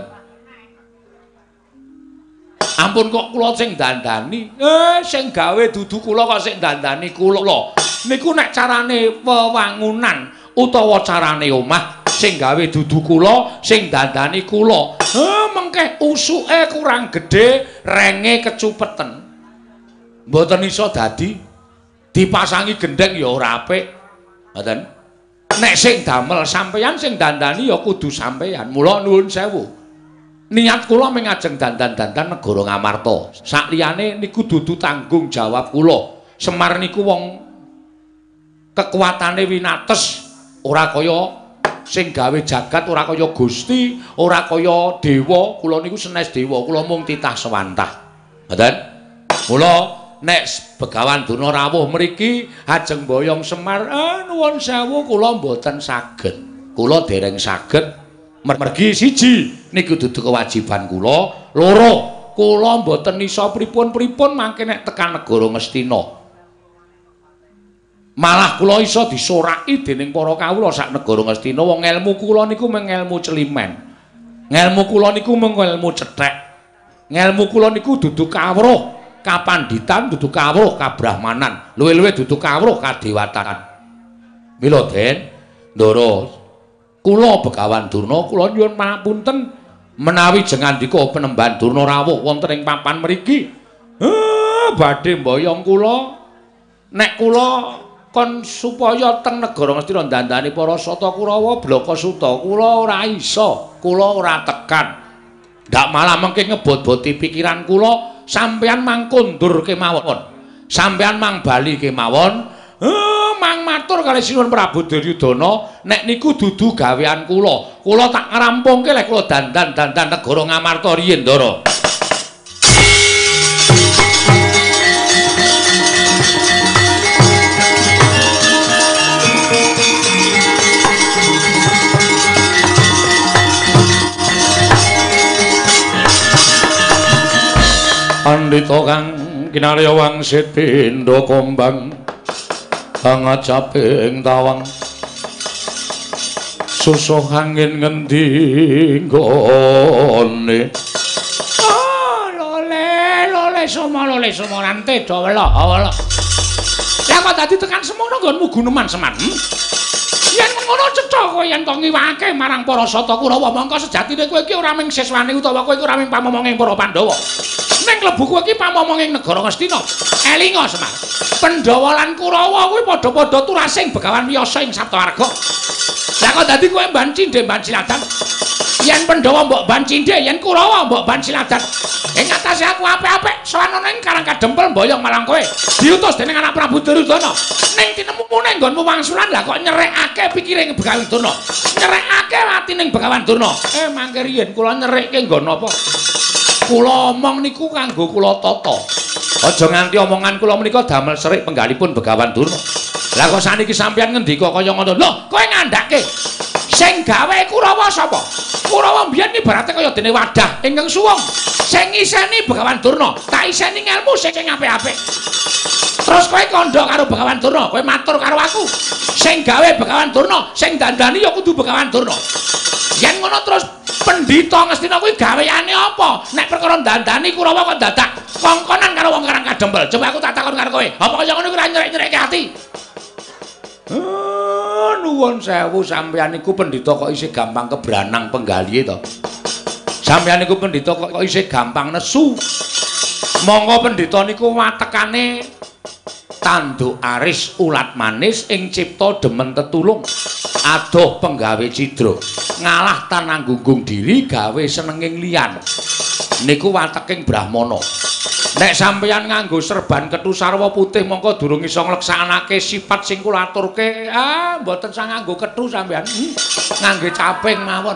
Ampun kok kula sing dandani. Eh sing gawe dudu kula kok sing dandani kula. Niku nek carane wewangunan utawa carane omah sing gawe dudu kula, sing dandani kula. Heh, mengke usuke kurang gedhe, renge kecupeten. Mboten iso dadi dipasangi gendheng ya ora apik. Ngoten. Nek sing damel sampeyan sing dandani ya kudu sampeyan. Mula nuwun sewu. Niat kula ming ajeng dandan-dandan negara Ngamarta. Sakliyane niku dudu tanggung jawab kula. Semar niku wong kekuatane winates, ora kaya sing gawe jagat, ora kaya Gusti, ora kaya dewa. Kula niku sanes dewa, kula mung titah sewantah. Ngoten? Mula nek Begawan Donorawuh mriki ajeng boyong Semar, ah nuwun sewu kula mboten saged. Kula dereng saged mergi siji niku dudu kewajiban kula. Loro, kula mboten isa pripun-pripun mangke nek tekan negara Ngastina. Malah kula isa disoraki dening para kawula sak negara Ngastina. Wong ilmu kula niku mung ilmu celimen. Ngelmu kula niku mung ilmu cethek. Ngelmu kula niku dudu kawruh kapanditan, dudu kawruh kabrahmanan. Luwih-luwih dudu kawruh kadewatan. Mila Den, Ndara kula Begawan Durna kula nyuwun pangapunten menawi jengandika penemban Durna rawuh wonten ing papan mriki. Eh, badhe mboyong kula nek kula kon supaya teng negara Ngastina dandani para Sata Kurawa Blaka Suta kula ora isa, kula ora tekan. Ndak malah mengke ngebot-boti pikiran kula, sampeyan mang kondur kemawon. Sampeyan mang bali kemawon. Eh, mang matur kalih Sinuwun Prabu Duryudana, nek niku dudu gawean kula. Kula tak ngrampungke lek kula dandan-dandan negara Ngamarta riyin, Ndara. Andita kang kinarya wangsit pindha kombang angajaping tawang susuh angin ngendi nggone oh lole lole semua lole semua nanti dawela awala ya kok dadi tekan semono nggonmu Guneman Semar hmm? Yen ngono cetha kowe yen kok ngiwake marang para Sata Kurawa mangka sejatine kowe iki ora ming siswane utawa kowe iki ora ming pamomonging para Pandhawa. Ning klebu kowe iki pamomonging negara Ngastina. Elinga Semar. Pandhawa lan Kurawa kuwi padha-padha turasing Begawan Wiyasa ing Saptawarga. Lah kok dadi kowe mban cindhe mban ciladan. Yen Pandhawa mbok ban cindhe, yen Kurawa mbok ban ciladan. Ing atase aku apik-apik sowan ana ing Karang Kadempel mboyong marang kowe. Diutus dening anak Prabu Duryudana. Ning tinemune nggonmu wangsulan lah kok nyerekake pikire Begawan Durna. Nyerekake atine Begawan Durna. Eh mangke riyen kula nyereke nggon apa? Kula omong niku kanggo kula tata. Aja nganti omongan kula menika damel serik penggalipun Begawan Durna. Lah kok saniki sampeyan ngendika kaya ngono. Lho, kowe ngandhake sing gawe Kurawa sapa? Kurawa mbiyen ibarate kaya dene wadah ingkang suwung. Sing iseni Begawan Durna, tak iseni ngelmu sing apik-apik. Terus kowe kandha karo Begawan Durna, kowe matur karo aku. Sing gawe Begawan Durna, sing dandani ya kudu Begawan Durna. Yen ngono terus Pendhita Ngastina kuwi gaweane apa? Nek perkara dandani Kurawa kok dadak kongkonan karo wong Karang Kadempel. Coba aku tak takon karo kowe. Apa kaya ngono kuwi ora nyerek-nyerekke ati? Oh, nuwun sewu sampeyan niku pendhita kok isih gampang kebranang penggalihe to. Sampeyan niku pendhita kok isih gampang nesu. Monggo pendhita niku watekane tanduk aris ulat manis ing cipta demen tetulung. Adoh penggawe cidra, ngalah tananggunggung diri gawe senenging liyan. Niku wateking Brahmana. Nek sampeyan nganggo serban kethu sarwa putih mongko durung iso ngleksanake sifat sing kula aturke. Ah, mboten sang nganggo kethu sampeyan. Hmm, ngangge caping mawon.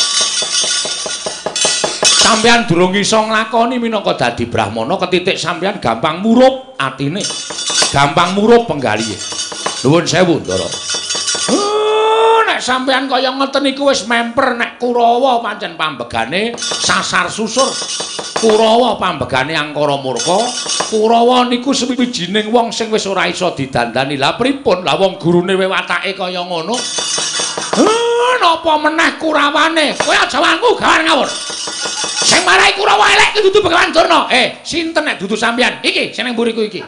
Sampeyan durung iso nglakoni minangka dadi Brahmana ketitik sampeyan gampang murup atine. Gampang murup penggalihe. Nuwun sewu, Ndara. Nek sampeyan kaya ngoten niku wis memper nek Kurawa pancen pambegane sasar susur. Kurawa pambegane angkara murka. Kurawa niku sawijining wong sing wis ora iso didandani. Lah pripun? Lah wong gurune watake kaya ngono. Heh, napa meneh Kurawane? Kowe aja wangku gawan ngawur. Sing marai Kurawa elek iki dudu Begawan Durna. Eh, sinten nek dudu sampeyan? Iki sing nang mburiku iki.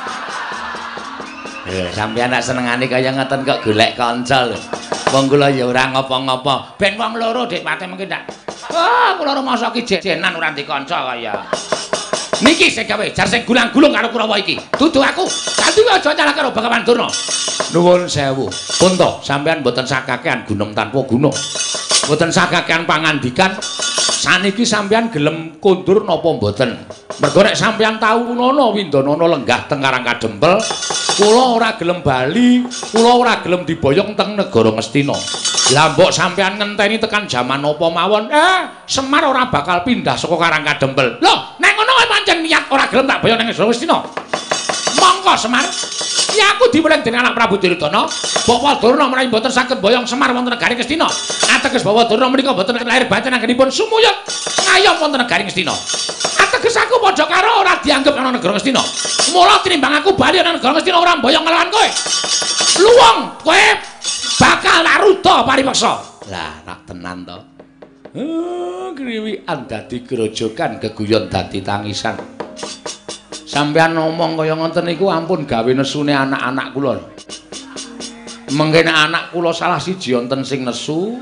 Eh, sampeyan nek senengane kaya ngoten kok golek kanca lho. Wong kula ya ora ngopo-ngopo. Ben wong loro Dik Pate mengki ndak. Wah, kula rumangsa ki jejenan ora ndek kanca kaya. Niki sing gawe jar sing gulang-gulung karo Kurawa iki. Dudu aku. Dadi aja nyalah karo Begawan Durna. Nuwun sewu. Punta, sampeyan mboten sakakean gunem tanpa guna. Mboten sakakean pangandikan. Saniki sampeyan gelem kondur napa mboten? Mergo nek sampeyan tau nono Windanana lenggah teng Karang Kadempel, kula ora gelem bali, kula ora gelem diboyong teng negara Ngastina. Lah mbok sampeyan ngenteni tekan jaman apa mawon, eh Semar ora bakal pindah saka Karang Kadempel. Lho, nek ngono kowe pancen niat ora gelem tak boyong nang negara Ngastina. Mongko Napa Semar? Ya aku diweling dening anak Prabu Duryudana. Bapak Durna menawi boten saged boyong Semar wonten negaring Ngastina. Ateges Bapak Durna menika boten lahir batin anggenipun sumuyut ngayom wonten negaring Ngastina. Ateges aku padha karo ora dianggep ana negara Ngastina. Mula tinimbang aku bali ana negara Ngastina ora boyong nglawan kowe. Luwung kowe bakal laruda paripeksa. Lah nak tenan to. Oh, kriwikan dadi grojogan geguyon dadi tangisan. Sampeyan ngomong kaya ngoten niku ampun gawe nesune anak-anak kula. Mengkene anak kula salah siji wonten sing nesu.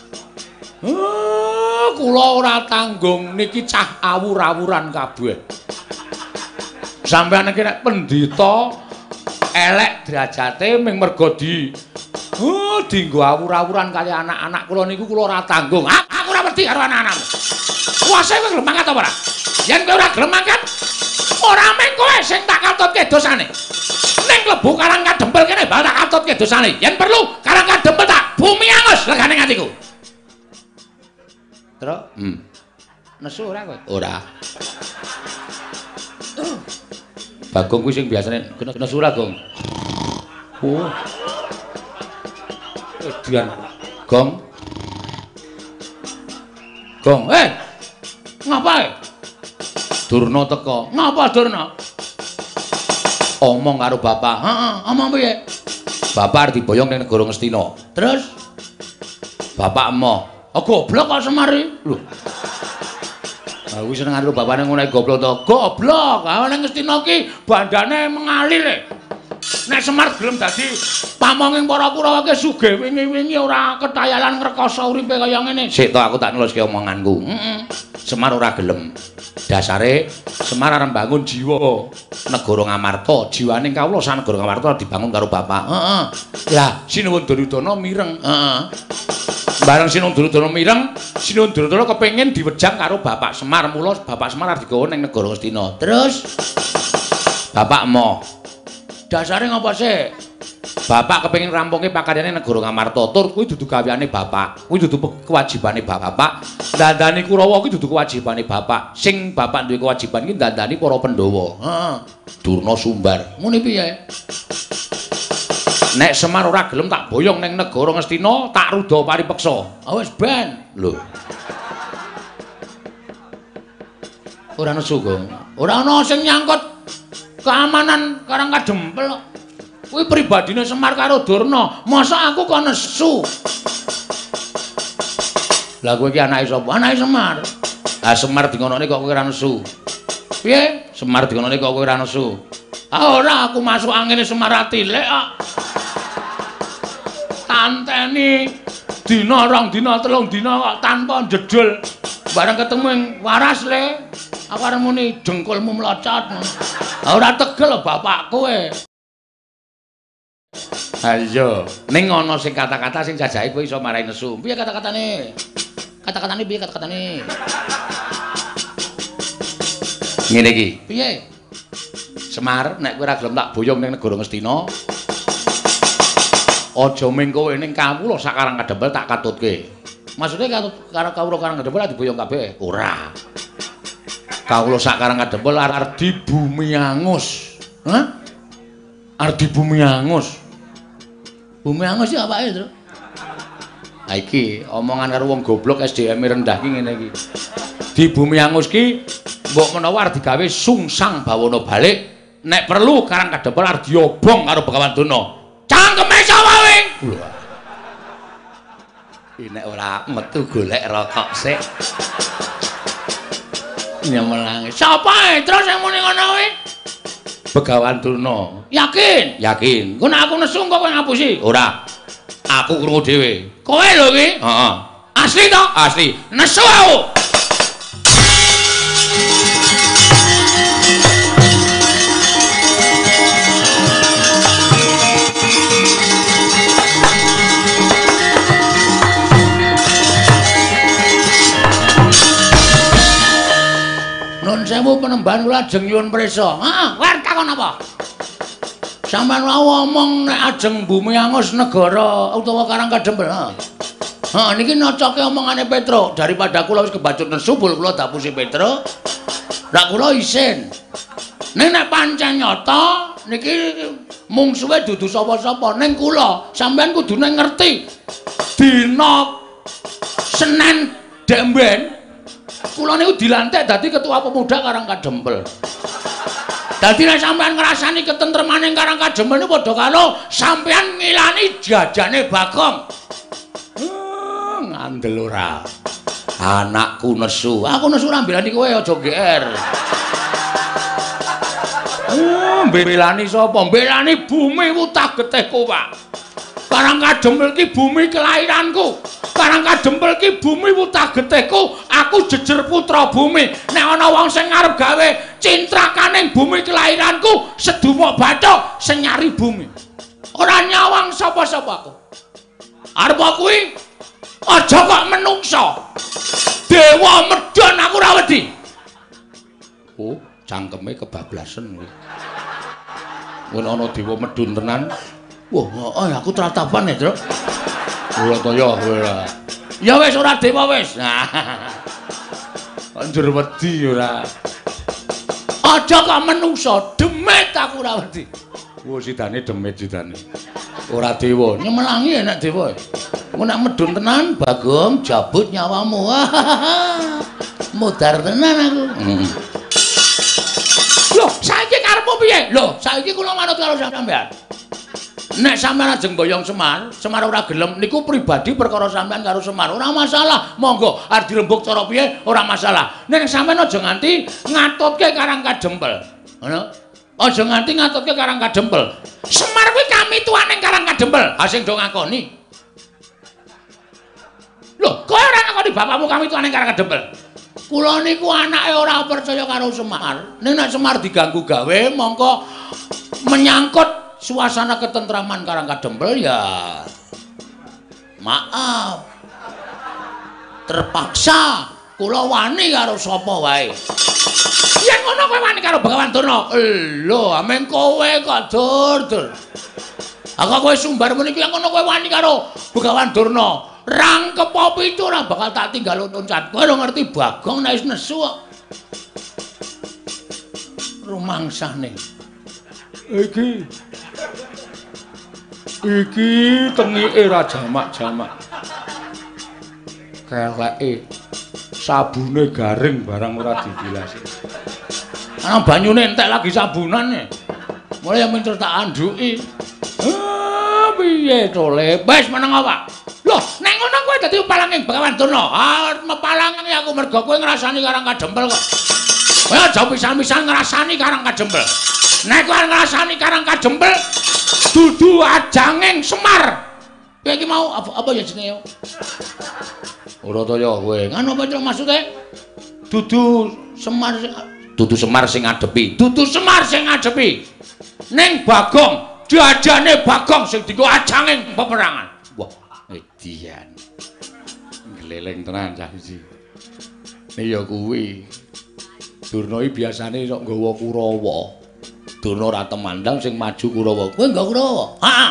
Oh, kula ora tanggung niki cah awur-awuran kabeh. Sampeyan iki nek pendhita elek derajate ming mergo di oh, dienggo awur-awuran kali anak-anak kula niku kula ora tanggung. Aku ora wedi karo anak-anakmu. Kuwase kowe gelem mangkat apa ora? Yen kowe ora gelem mangkat, ora mung kowe sing tak katutke dosane. Ning klebu Karang Kadempel kene bakal tak katutke dosane. Yen perlu Karang Kadempel tak bumi angus legane atiku. Terus, hmm. Nesu ora kowe? Ora. Bagong kuwi sing biasane kena nesu ora, Gong? Oh. Edian. Gong. Gong, eh. Ngapa? Durna teko. Ngapa Durna? Omong karo bapak. Heeh, omong piye? Bapak arep diboyong ning negara Ngastina. Terus bapak emoh. Oh goblok kok Semari. Lho. Ah wis seneng karo bapane ngono goblok to. Goblok. Ah ning Ngastina ki bandane mengalir. Nek Semar gelem dadi pamonging para Kurawa ki sugih wingi-wingi ora ketayalan ngrekoso uripe kaya ngene. Sik to aku tak neluske omonganku. Heeh. Semar ora gelem. Dasare Semar arep bangun jiwa negara Ngamarta. Jiwaning kawula sak negara Ngamarta dibangun karo bapak. Heeh. Lah Sinuwun Duryudana mireng. Heeh. Bareng Sinuwun Duryudana mireng, Sinuwun Duryudana kepengin diwejang karo bapak Semar. Mula bapak Semar arep digawa ning negara Ngastina. Terus bapak emoh. Dasare ngapa sih? Bapak kepengin rampungke pakaryane negara Ngamarta. Tur kuwi dudu gaweane bapak. Kuwi dudu kewajibane bapak. Dandani Kurawa kuwi dudu kewajibane bapak. Sing bapak duwe kewajiban iki dandani para Pandhawa. Heeh. Durna Sumbar. Ngene piye? Nek Semar ora gelem tak boyong ning negara Ngastina, tak ruda paripeksa. Ah wis ben. Lho. Ora nesu, Gong. Ora ana sing nyangkut keamanan Karang Kadempel. Kuwi pribadine Semar karo Durna. Masa aku kok nesu? Lah kowe iki anake sapa? Anake Semar. Ah Semar dingonone kok kowe ora nesu. Piye? Semar dingonone kok kowe ora nesu. Ah ora aku masuk angine Semar atilek kok. Tanteni dina rong dina telung dina kok tanpa jedul. Bareng ketemu ing waras le. Aku arep muni dengkulmu mlocot. Ora tegel bapak kowe. Ha iya, ning ana sing kata-kata sing jajake kowe iso marahi nesu. Piye kata-katane? Kata-katane piye kata-katane? Ngene iki. Piye? Semar, nek kowe ora gelem tak boyong ning negara Ngastina, aja ming kowe ning kawula sak Karang Kadempel tak katutke. Maksude katut karo kawula Karang Kadempel diboyong kabeh? Ora. Kawula sak Karang Kadempel arep di bumi angus. Hah? Arep di bumi angus. Bumi angus iki apake, Tru? Ha iki omongan karo wong goblok S D M-e rendah ki ngene iki. Di bumi angus ki mbok menawa arep digawe sungsang bawana balik, nek perlu Karang Kadempel arep diobong karo Begawan Durna. Cangkeme sapa kowe? Lho. Iki nek ora metu golek rokok sik. Nyemelange. Sapa e? Terus sing muni ngono kuwi? Begawan Durna. Yakin? Yakin. Engko nek aku nesu kok kowe ngapusi? Ora. Aku krungu dhewe. Kowe lho iki? Heeh. Asli to? Asli. Nesu aku. Nun sewu penemban kula ajeng nyuwun prisa. Heeh, kowe takon apa? Sampeyan wae omong nek ajeng bumi angus negara utawa Karang Kadempel. Heeh. Heeh, niki nocoke omongane Petro. Daripada kula wis kebacut nesu kula dapusi Petro. Lah kula isin. Nek nek pancen nyata niki mungsuhe dudu sapa-sapa ning kula. Sampeyan kudune ngerti. Dina Senin Demben kula niku dilantik dadi ketua pemuda Karang Kadempel. Dadi nek sampeyan ngrasani ketentremaning Karang Kadempel niku padha karo sampeyan ngilani jajane Bagong. Hmm, ngandel ora. Anakku nesu. Aku nesu ora mbelani kowe aja G R. Hmm, mbelani sapa? Mbelani bumi wutah getihku, Pak. Karang Kadempel ki bumi kelahiranku. Karang Kadempel ki bumi wutah getihku. Aku jejer putra bumi. Nek ana wong sing arep gawe cintrakaning bumi kelahiranku, sedumuk bathuk sing nyari bumi. Ora nyawang sapa-sapa aku. Arep kuwi aja kok menungso. Dewa medhon aku ora wedi. Oh, cangkeme kebablasen kuwi. Mun ana dewa medhun tenan. Wah, oh, aku tratapan ya, Truk. Ora to ya, ora. Ya wis ora dewa wis. Anjur wedi ora. Aja kok menungso, demit aku ora wedi. Wo sidane demit sidane. Ora dewa, nyemelangi enak dewa. Mun nek medhun tenan, Bagong jabut nyawamu. Mudar tenan aku. Hmm. Loh, saiki karepmu piye? Loh, saiki kula manut karo sampean. Nek sampean ajeng boyong Semar, Semar ora gelem niku pribadi perkara sampean karo Semar. Ora masalah. Monggo arep dirembuk cara piye ora masalah. Nek sampean aja nganti ngatutke Karang Kadempel. Ngono. Aja nganti ngatutke Karang Kadempel. Semar kuwi kami tuaning Karang Kadempel. Ha sing do ngakoni. Loh, kowe ora ngakoni bapakmu kami tuaning Karang Kadempel. Kula niku anake ora percaya karo Semar. Nek Semar diganggu gawe mongko menyangkut suasana ketentraman Karang Kadempel ya maaf terpaksa kula wani karo sapa wae. Yen ngono kowe wani karo Begawan Durna. Lho, ameng kowe kok dur-dur. Aku kowe sumbar meniki yen ngono kowe wani karo Begawan Durna. Rangkep apa itu ora bakal tak tinggal loncat. Kowe ora ngerti Bagong nek wis nesu kok. Rumangsane. Iki Iki tengike ra jamak-jamak. Keleke sabune garing barang ora dibilasi. Ana banyune entek lagi sabunane. Mulai mincer tak anduki. Ah, piye to le? Wis meneng apa? Loh, nek ngono kowe dadi palanging Begawan Durna. Ah, mepalangi aku mergo kowe ngrasani Karang Kadempel kok. Kowe aja pisan-pisan ngrasani Karang Kadempel. Nek kowe ngrasani Karang Kadempel dudu ajanging Semar. Kowe iki mau apa, apa ya jenenge? Ora to ya kowe. Ngono apa itu maksude? Dudu Semar sing dudu Semar sing ngadepi. Dudu Semar sing ngadepi. Ning Bagong, jajane Bagong sing dienggo ajanging peperangan. Wah, edian. Gleleng tenan cah iki. Nek ya kuwi. Durna iki biasane sok nggawa Kurawa. Durna ora temandang sing maju Kurawa. Kowe nggawa Kurawa? Heeh.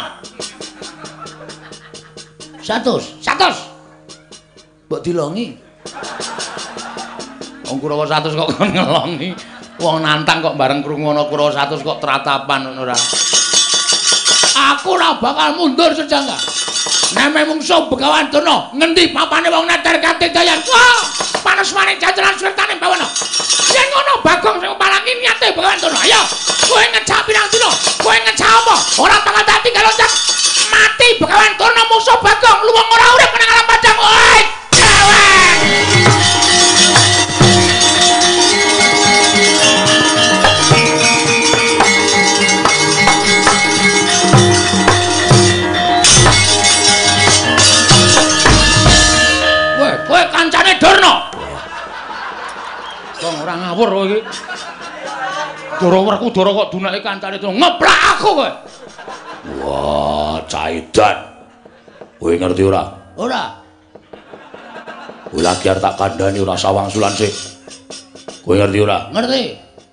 Satus, satus. Mbok dilongi. Wong Kurawa satus kok kon ngelongi. Wong nantang kok bareng krungu ana Kurawa satus kok tratapan ngono ora. Aku ora bakal mundur sejangka. Nek mungsuh Begawan Durna, ngendi papane wong neter kanthi dayan. Kok panes maning jajaran swirtane bawana. Yen ngono Bagong sing palangi niate Begawan Durna. Ayo, kowe ngecak pirang dina? Kowe ngecak apa? Ora bakal tak tinggal loncat. Mati Begawan Durna musuh Bagong, luwung ora urip nang alam padang. Oi, cewek. Weh, kowe kancane Durna. Wong ora ngawur kowe iki. Dara werku Dara kok dunake kancane Durna. Ngeplak aku kowe. Wah, caidan. Kowe ngerti ora? Ora. Kowe lagi arep tak kandhani ora sawangsulan sik. Kowe ngerti ora? Ngerti.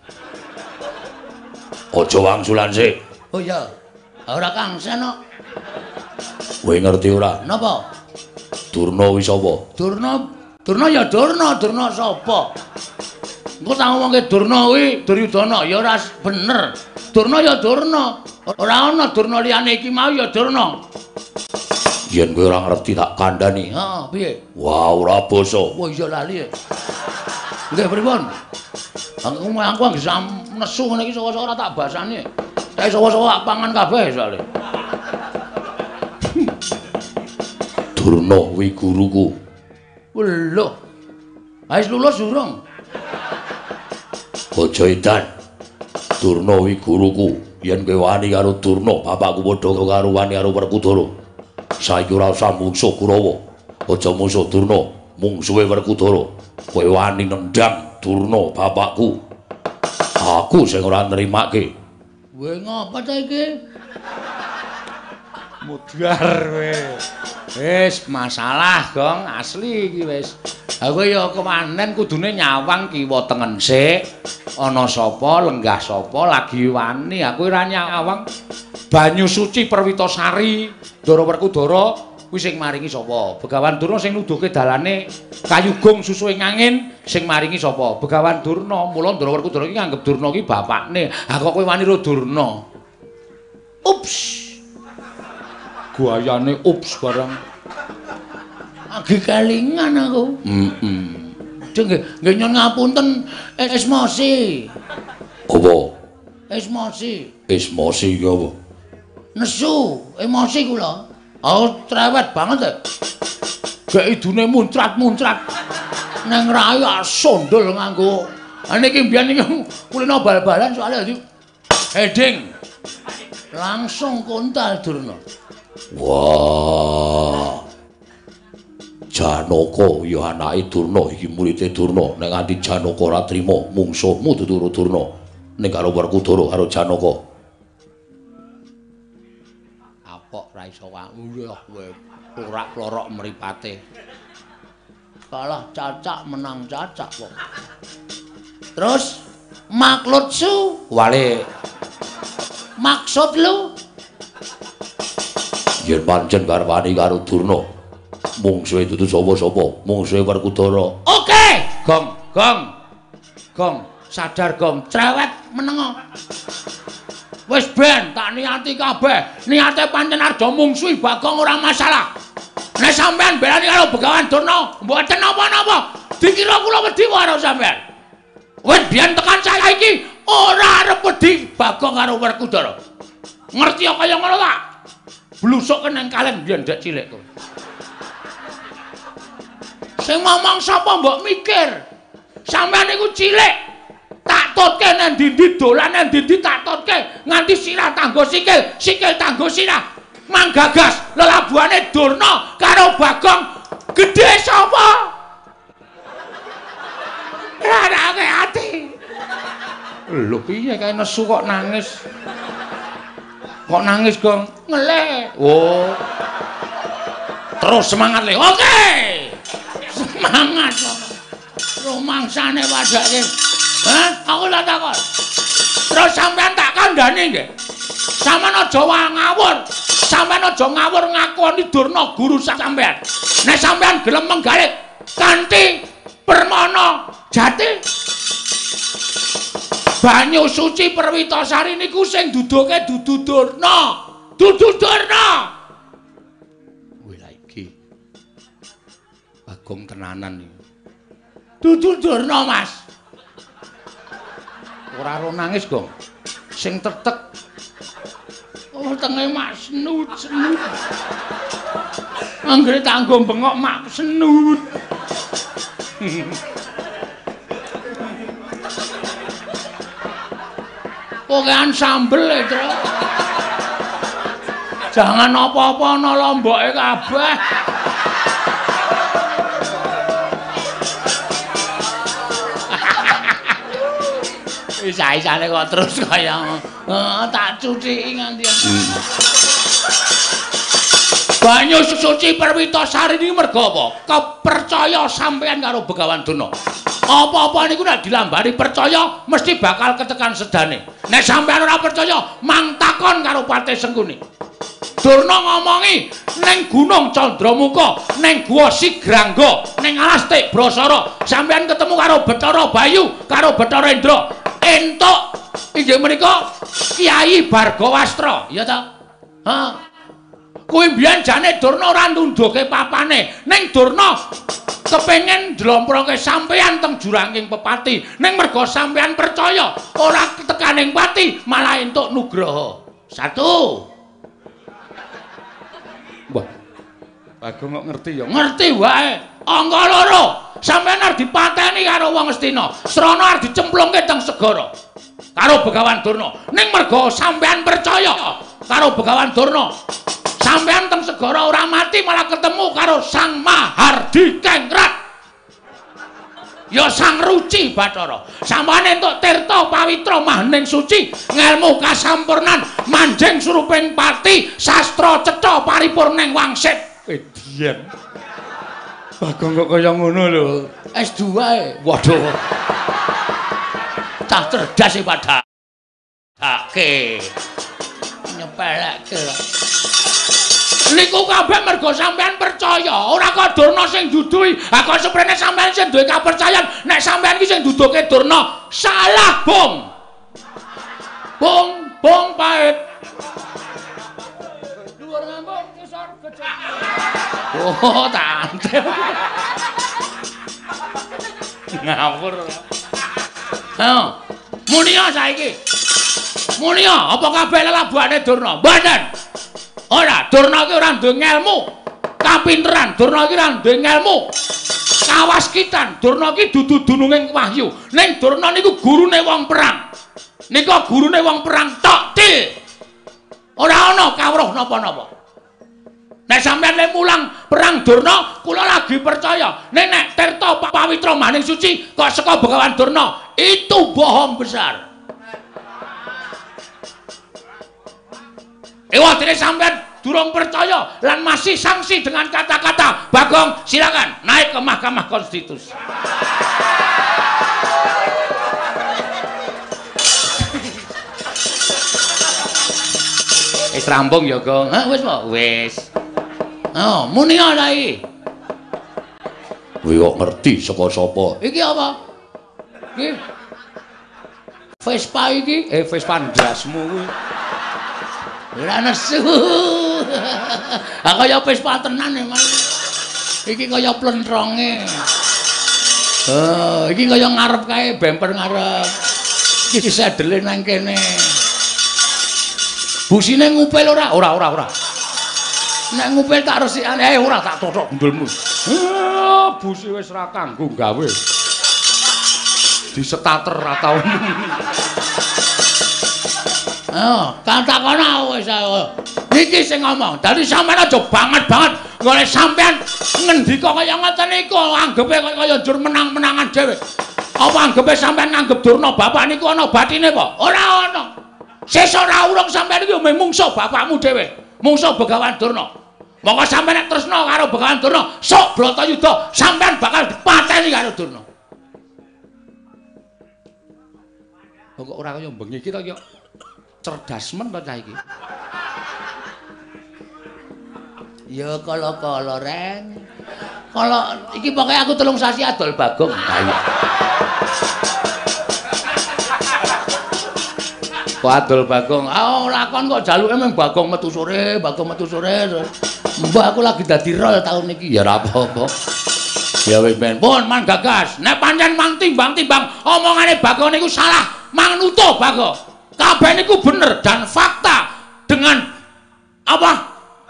Aja wangsulan sik. Oh iya. Ora Kang Seno. Kowe ngerti ora? Napa? Durna wis apa? Durna, Durna ya Durna, Durna sapa? engko tak ngomongke Durna kuwi Duryudana ya ora bener. Durna ya Durna. Ora ana Durna liyane iki mau ya Durna. Yen kowe ora ngerti tak kandhani. Heeh, piye? Wah, ora basa. Wah, iya lali. Nggih, pripun? Aku aku anggere sam nesu ngene iki saka-saka ora tak basani. Kae saka-saka tak pangan kabeh soalé. Durna kuwi guruku. Lho. Wis lulus durung? Aja edan. Durna kuwi guruku. Yen kowe wani karo Durna, bapakku padha karo wani karo Werkudara. Saiki ora usah mungsuh Kurawa. Aja mungsuh Durna, mungsuhe Werkudara. Kowe wani nendang Durna bapakku. Aku sing ora nrimake. Kowe ngapa ta iki? Mudhar kowe. Wis masalah, Gong, asli iki wis. Aku ya kemanen kudune nyawang kiwa tengen sik. Ana sapa, lenggah sapa lagi wani, aku ora nyawang. Banyu suci Perwitasari, Ndara Werkudara kuwi sing maringi sapa? Begawan Durna sing nuduhke dalane kayugung susu ing angin sing maringi sapa? Begawan Durna. Mula Ndara Werkudara iki nganggep Durna iki bapakne. Ha kok kowe wani karo Durna? Ups. Guayane ups barang. Agi kelingan aku. Heeh. Nggih, nggih nyuwun ngapunten esmosi. Apa? Esmosi. Esmosi iki apa? Nesu, emosi kula. Aku trewet banget e. Gek idune muncrat-muncrat. Nang rayu sondol nganggo. Ha niki mbiyen iki kulino bal-balan soalnya dadi heading. Langsung kontal Durna. Wah. Janaka ya anake Durna iki muridé Durna. Nek nganti Janaka ora trima mungsuhmu dudu Durna. Ning karo Werkudara karo Janaka. Apok ra iso wae kowe klorak-klorok mripate. Kalah cacak menang cacak kok. Terus maklutsu Wale maksud lu yen pancen garwane karo Durna mungsuhe dudu sapa-sapa mungsuhe Werkudara. oke gong gong gong sadar gong cerewet menengo wis ben tak niati kabeh niate pancen arep mungsuhi Bagong ora masalah nek sampean belani karo Begawan Durna mboten napa-napa dikira kula wedi karo sampean wis biyen tekan saiki ora arep wedi Bagong karo Werkudara ngerti kaya ngono ta blusuk nang kalen biyen dek cilik kowe sing ngomong sapa mbok mikir sampean niku cilik tak tutke nang ndi-ndi dolan nang ndi-ndi tak tutke nganti sirah tanggo sikil sikil tanggo sirah manggagas lelabuhane Durna karo Bagong gedhe sapa rarake ati lho piye kae nesu kok nangis kok nangis Gong ngeleh oh terus semangat le oke semangat rumangsane wadake hah aku lak takon terus sampean tak kandhani nggih sampean aja ngawur sampean aja ngawur ngakoni Durna guru sampean nek sampean gelem menggalit kanthi permana jati banyu suci Perwitasari niku sing duduke dudu Durna dudu Durna Bagong tenanan iki. Dudu Durna, Mas. Ora ro nangis, Gong. Sing tetek. Oh, tenge mak senut, senut. Anggere tak nggo bengok mak senut. Pokokan sambel e, Tru. Jangan apa-apa ana lomboke kabeh. Isa-isane kok terus kaya heeh tak cuciki nganti. Banyu suci Perwitasari iki mergo apa? Kepercaya sampean karo Begawan Durna. Apa-apa niku nek dilambari percaya mesti bakal ketekan sedane. Nek sampean ora percaya mang takon karo Patih Sengkuni. Durna ngomongi ning Gunung Candramuka, ning Gua Sigrangga, ning alas Tik Brasara, sampeyan ketemu karo Bathara Bayu, karo Bathara Indra. Entuk inggih menika Kyai Bargawastra, ya ta? Ha. Kuwi mbiyen jane Durna ora nunduke papane, ning Durna kepengin ndlomproke sampeyan teng juranging pepati, ning merga sampeyan percaya ora tekaning pati malah entuk nugraha. Satu. Wah. Bagong kok ngerti ya? Ngerti wae. Angka loro. Sampeyan arep dipateni karo wong Astina. Srana arep dicemplungke teng segara. Karo Begawan Durna. Ning merga sampeyan percaya karo Begawan Durna. Sampeyan teng segara ora mati malah ketemu karo Sang Mahardi Kengrat. Ya Sang Ruci Bathara. Sampeyan entuk tirta pawitra mahaning suci, ngelmu kasampurnan, manjing suruping pati, sastra cetha paripurning wangsit. Edian. Bagong kok kaya ngono lho. S dua e. Waduh. Cah cerdas e padha. Ake. Nyepelake. Niku kabeh mergo sampean percaya, ora kok Durna sing duduhi. Ha kok seprene sampean sing duwe kapercayan, nek sampean iki sing duduke Durna, salah, Bung. Bung, Bung pait. Dhuwur ngambung ngisor gede. Oh, tante. Ngawur. Ha, munia saiki. Munia, apa kabeh lelabuhane Durna? Mboten. Ora, Durna iki ora duwe ngelmu, kapinteran. Durna iki ora duwe ngelmu, kawaskitan. Durna iki dudu dununging wahyu. Ning Durna niku gurune wong perang. Nika gurune wong perang tok til. Ora ana kawruh napa-napa. Nek sampeyan le mulang perang Durna, kula lagi percaya. Nek nek tirta pawitra maning suci kok saka Begawan Durna, itu bohong besar. Ewa dene sampean durung percaya lan masih sanksi dengan kata-kata. Bagong, silakan naik ke Mahkamah Konstitusi. Wis rampung ya, Gong. Hah, wis po? Wis. Oh, muni ana iki. Kowe kok ngerti saka sapa? Iki apa? Iki Vespa iki, eh Vespa ndasmu kuwi. Ora nesu. Ha kaya Vespa tenan emang. Iki kaya plentronge. Oh, iki kaya ngarep kae bemper ngarep. Iki sedele nang kene. Busine ngupil ora? Ora, ora, ora. Nek ngupil tak resikane ae ora tak totok gundulmu. Ah, busi wis ra kanggo gawe. Disetater ra tau. Oh, katakono wis niki sing ngomong. Dadi sampean aja banget-banget golek sampean ngendika kaya ngoten niku anggepe kaya njur menang-menangan dhewe. Apa anggepe sampean nganggep Durna bapak niku ana batine apa? Ora ana. Sesuk ora urung sampean iki mung mungsuh bapakmu dhewe. Mungsuh Begawan Durna. Monggo sampean nek tresna karo Begawan Durna, sok Bratayuda sampean bakal dipateni karo Durna. Kok ora kaya bengi iki to ya? Cerdas men to cah iki. Ya kala-kala Ren. Kala iki pokoke aku telung sasi adol Bagong. Ayo. Kok adol Bagong? Ah lakon kok jaluke mung Bagong metu sore, Bagong metu sore. Mbah aku lagi dadi rol tahun iki ya ora apa-apa. Ya wis men. Pun man gagas. Nek pancen mang timbang-timbang omongane Bagong niku salah, mang nutuh Bagong. Kabeh niku bener dan fakta dengan apa?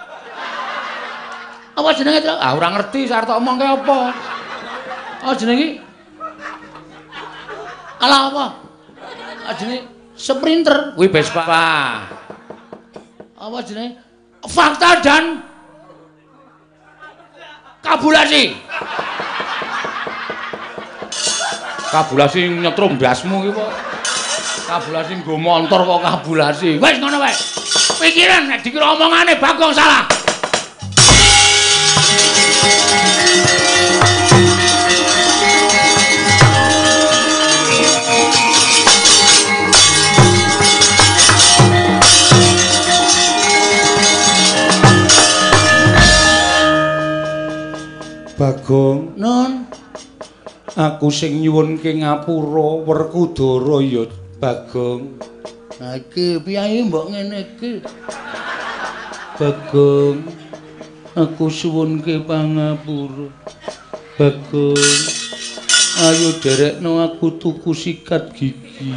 Apa jenenge? Ah ora ngerti sarta omongke apa. Oh jenenge? Alah apa? Ah jenenge sprinter, kuwi Vespa. Apa jenenge? Fakta dan kabulasi. Kabulasi nyetrum ndasmu iki kok. Kabulasi nggo montor kok kabulasi. Wis ngono wae. Pikiran nek dikira omongane Bagong salah. Bagong. Nun. Aku sing nyuwunke ngapura Werkudara ya, Bagong. Nah iki piye mbok ngene iki? Bagong. Aku suwunke pangapura. Bagong. Ayo derekno aku tuku sikat gigi.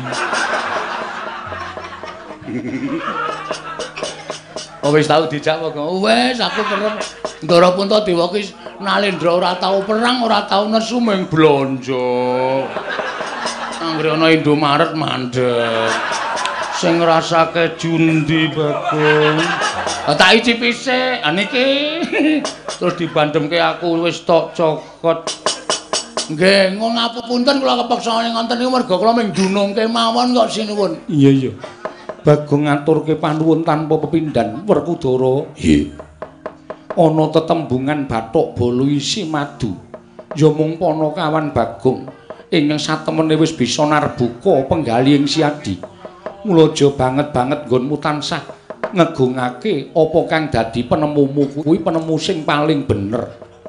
Oh wis tau dijak Bagong. Wis aku kerep Ndara Puntadewa ki Nalendra ora tau perang, ora tau nesu mung blanja. Anggere ana Indomaret mandeg. Sing ngrasake jundi Bagong. Lah tak icipi sik. Ah niki. Terus dibandemke aku wis tok cokot. Nggih, ngon ngapunten kula kepeksa ngonten niku merga kula mung dunungke mawon kok sinuwun. Iya iya. Bagong ngaturke panuwun tanpa pepindhan Werkudara. Nggih. Ana tetembungan bathuk bolo isi madu. Ya mung Panakawan Bagong ingkang satemene wis bisa narbuka penggali ing siadi. Mula aja banget-banget nggonmu tansah ngegungake apa kang dadi penemumu kuwi penemu sing paling bener.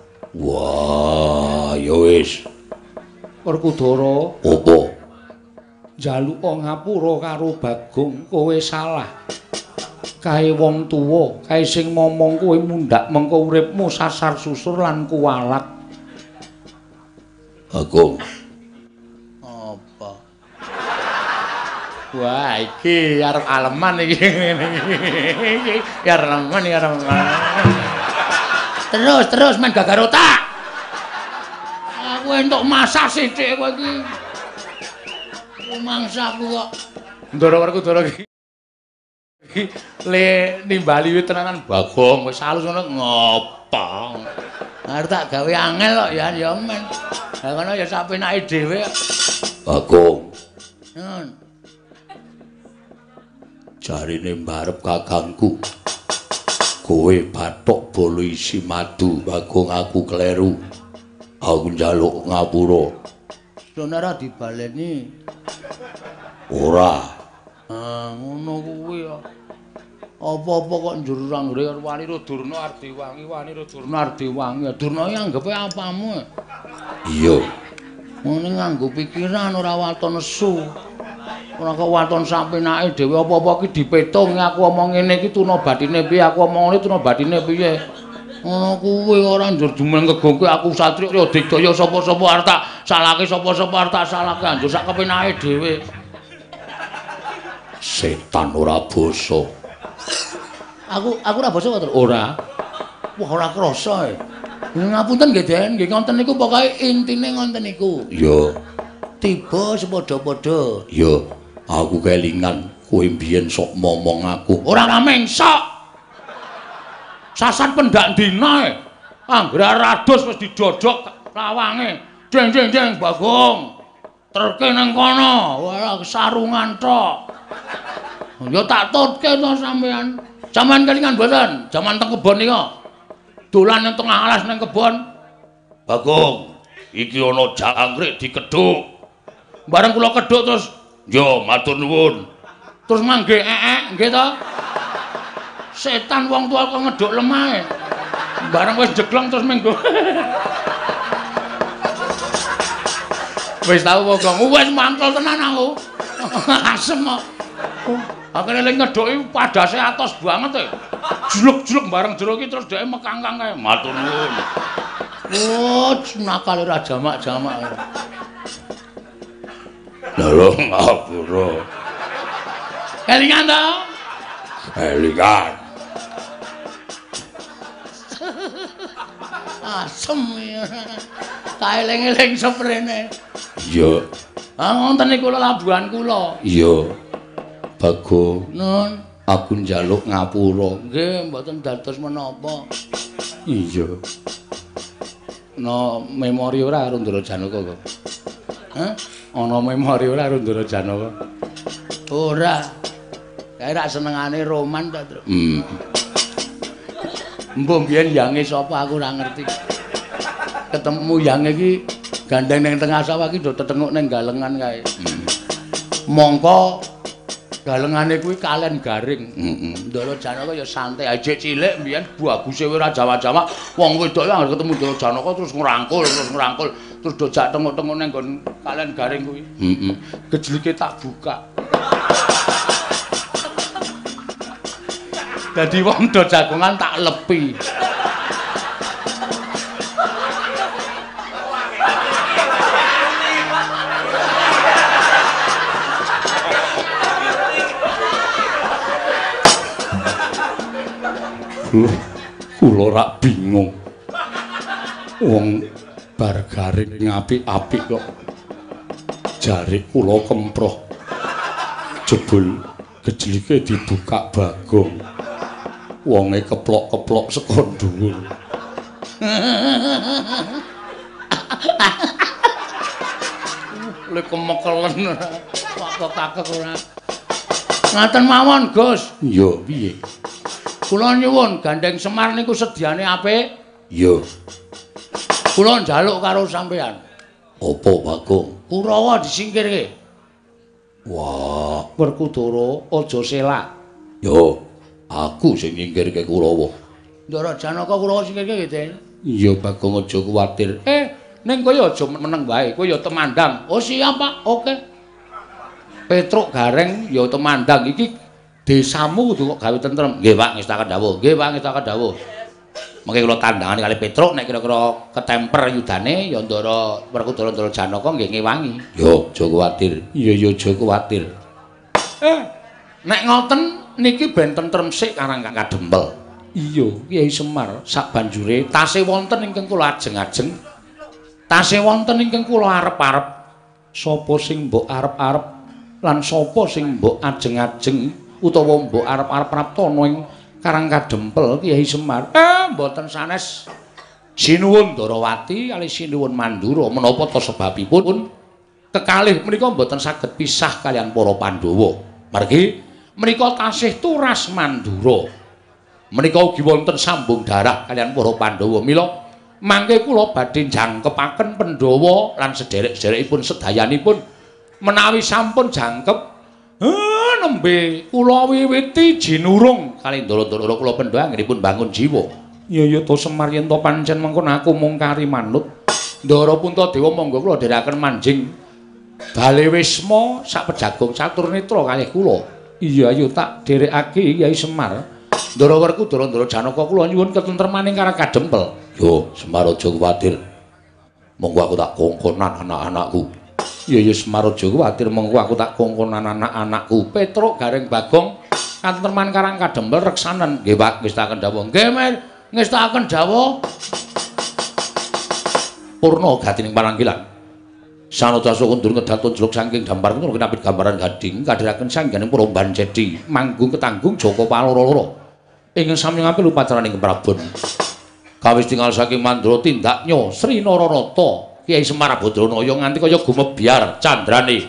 Wah, ya wis. Werkudara, apa? Njaluka ngapura karo Bagong, kowe salah. Kae wong tuwa, kae sing momong kowe mundhak mengko uripmu sasar susur lan kuwalat. Bagong. Apa? Wah, iki arep aleman iki ngene iki. Ya aleman ya aleman. Terus terus main gagar otak. Aku entuk masak sithik kowe iki. Mangsaku kok. Ndara Werkudara iki. Le nimbali wit tenanan Bagong wis halus ngono ngopo. Arep tak gawe angel kok ya ya men. Lah ngono ya sapenake dhewe. Bagong. Nun. Jarine mbarep kakangku. Kowe bathuk bolo isi madu, Bagong aku kleru. Aku njaluk ngapura. Sonara dibaleni. Ora. Ah, ngono kuwi ya. Apa-apa kok njur ranggre wani Durna Ardiwangi, wani Durna Ardiwangi. Durna iki anggepe apamu? Iya. Ngene nganggo pikiran ora waton nesu. Ora kok waton sapenake dhewe apa-apa ki dipetung aku omong ngene iki tuna bathine piye, aku omong ngene tuna bathine piye. Ngono kuwi ora njur dumeng kegongke aku Satriya Digdaya sapa-sapa arep tak salahke sapa-sapa arep tak salahke anjur sak kepenake dhewe. Setan ora basa. Aku aku ora basa to, ora. Wah ora krasa e. Ngapunten nggih Den, nggih ngoten niku pokoke intine ngoten niku. Iya. Tiba sepadha-padha. Iya. Aku kelingan kowe mbiyen sok momong aku. Ora ngameng sok. Sasan pendak dina e. Anggere rados wis didodok lawange. Jeng jeng jeng Bagong. Terke nang kono. Wah sarungan tok. Ya tak tutke to sampean. Sampeyan kelingan mboten? Jaman teng kebon nika. Dolan nang tengah alas nang kebon. Bagong, iki ana jangkrik dikedhuk. Bareng kula kedhuk terus, "Yo, matur nuwun." Terus mangke eek nggih to? Setan wong tuwa kok ngedhuk lemah. Bareng wis jeglong terus menggo. Wis tau Bagong, wis mangkel tenan aku. Asem kok. Aku eling ngedhoki padase atos banget e. Juluk-juluk bareng jero iki terus dhek mekangkang kae. Matur nuwun. Oh, nakal ora jamak-jamak. Lho ngapura. Kelingan to? Kelingan. Asem ya. Tak eling-eling seprene. Iya. Ah ngoten niku labuhan kula. Iya. Bagong. Nun, aku njaluk ngapura. Nggih, mboten dados menapa. Iya. No memori ora karo Ndara Janaka kok. Hah? Ana memori ora karo Ndara Janaka? Ora. Kae rak senengane roman ta, Tru. Hmm. Mbok biyen yange sapa aku ora ngerti. Ketemu yange iki gandeng ning tengah sawah iki do tetenguk ning galengan kae. Hmm. Mongko Dalengane kuwi kalen garing. Heeh. Ndara Janaka ya santai aja cilik mbiyen baguse ora Jawa-Jawa. Wong wedok ya ketemu Ndara Janaka terus ngrangkul, terus ngrangkul, terus dojak tengok-tengok nang nggon kalen garing kuwi. Heeh. Gejlike tak buka. Dadi wong do jagongan tak lepi. Kula rak bingung. Wong bar garing apik-apik kok jare kula kemproh. Jebul gejlike dibuka Bagong. Wonge keplok-keplok saka dhuwur. Lek kemekelen kok kakek ora. Ngaten mawon, Gus. Ya piye? Kula nyuwun Gandeng Semar niku sediane apik. Ya. Kula njaluk karo sampean. Apa Bagong? Kurawa disingkirke. Wah, Werkudara aja selak. yo aku sing nyingkirke Kurawa. Ndara Janaka Kurawa singkirke nggih, Den. Iya Bagong aja kuwatir. Eh, ning kowe aja meneng wae, kowe ya temandang. Oh siap, Pak. Oke. Petruk Gareng ya temandang iki desamu kudu kok gawe tentrem. Nggih, Pak, ngestaken dawuh. Nggih, Pak, ngestaken dawuh. Mengke kula tandangane kali Petruk nek kira-kira ketemper yudane ya Ndara Werkudara Ndara Janaka nggih ngewangi. Yo aja kuwatir. Iya ya aja kuwatir. Eh, nek ngoten niki ben tentrem sik karang Kang Kadempel. Iya, Kyai Semar Sabanjure tasih wonten ingkang kula ajeng-ajeng. Tasih wonten ingkang kula arep-arep. sapa sing mbok arep-arep lan sapa sing mbok ajeng-ajeng utawa mbok arep-arep praptana ing Karang Kadempel Kyai Semar. Eh, mboten sanes. Sinuwun Darawati kali sinuwun Mandura menapa ta sebabipun kekalih menika mboten saged pisah kalian para Pandhawa. Margi menika tasih turas Mandura. Menika ugi wonten sambung darah kalian para Pandhawa. Mila mangke kula badhe jangkepaken Pandhawa lan sederek-sederekipun sedayanipun menawi sampun jangkep Eh, nembe kula wiwiti jinurung kali ndara-ndara kula pendho anggenipun bangun jiwa. Ya ya to Semar yen to pancen mengkon aku mung kari manut. Ndara Puntadewa monggo kula dherekaken manjing Bale Wisma sak pejagung Caturnetra kalih kula. Iya ayo tak dherekake Kyai Semar. Ndara Werkudara Ndara Janaka kula nyuwun ketentremaning Karang Kadempel. Yo Semar aja kuwatir. Monggo aku tak kongkonan anak-anakku. Ya ya Semar aja kuwatir mengko aku tak kongkonan anak-anakku. Petruk Gareng Bagong katentreman Karang Kadempel reksanen. Nggih Pak, ngestaken dawuh. Nggih Mas, ngestaken dawuh. Purna gatining pananggilan. Sanodasa kundur ngedatun jeluk saking dampar kundur kenapit gambaran gading kadhiraken sangganing Puromban Cedi manggung ketanggung Joko Paloro-loro. Ingkang sami ngampil upacaraning Prabon. Kawis tinggal saking Mandura tindaknya Sri Naranata Kyai Semar Badranaya nganti kaya gumebyar candrane.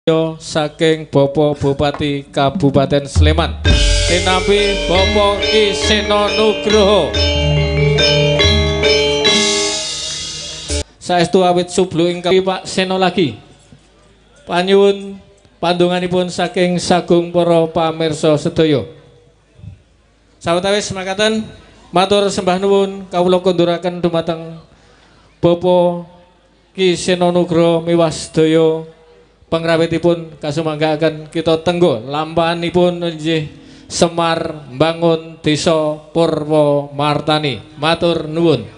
saking Bapak Bupati Kabupaten Sleman Tinampi Bapak Ki Seno Nugroho saestu awit sublu ingkang Pak Seno lagi panyuwun pandonganipun saking sagung para pamirsa sedaya sawetawis makaten matur sembah nuwun kawula konduraken dumateng Bapak Ki Seno Nugroho miwah sedaya pangrawitipun kasumanggaaken kita tenggo lampanipun inggih Semar Mbangun Desa Purwo Martani matur nuwun.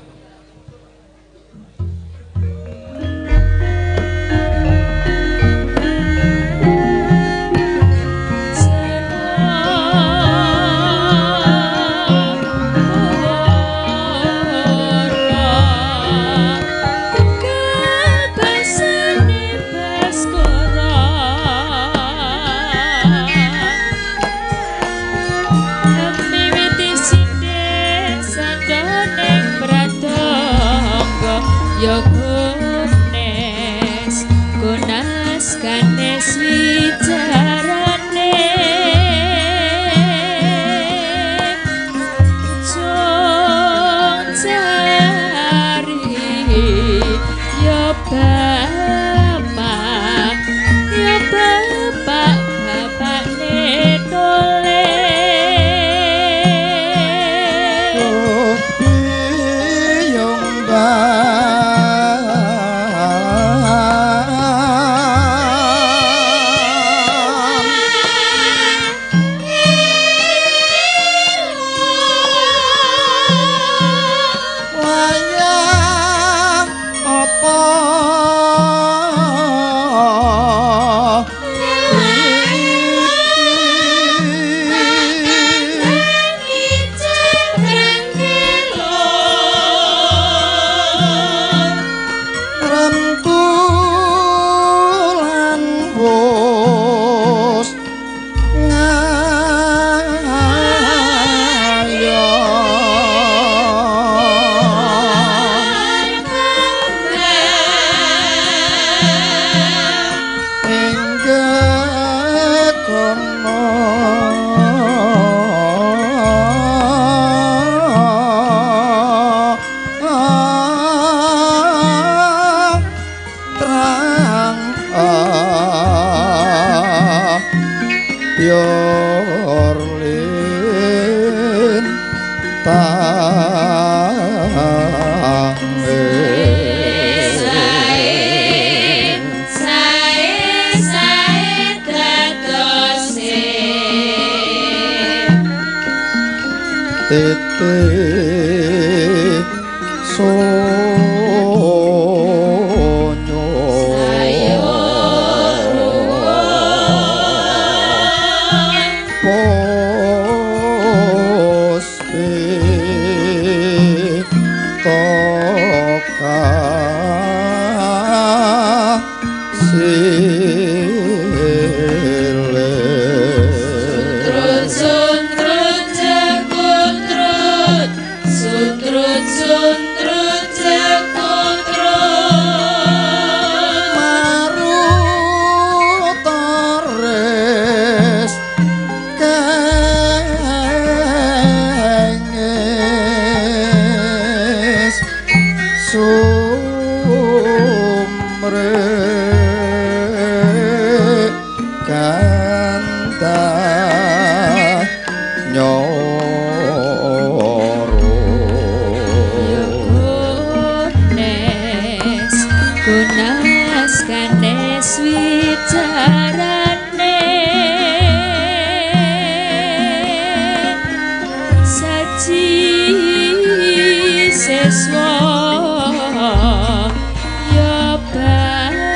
Seswa ya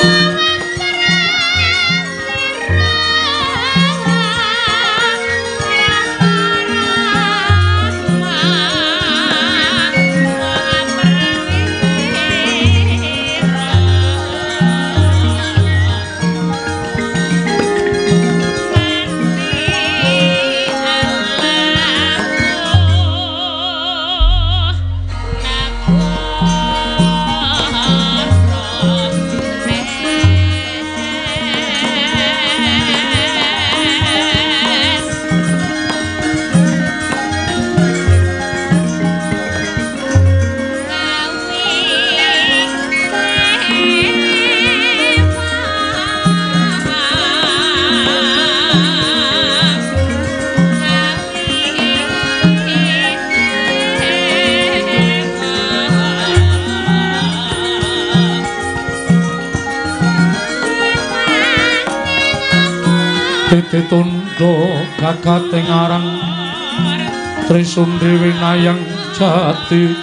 Titundha gagating aran Trisundri winayang jati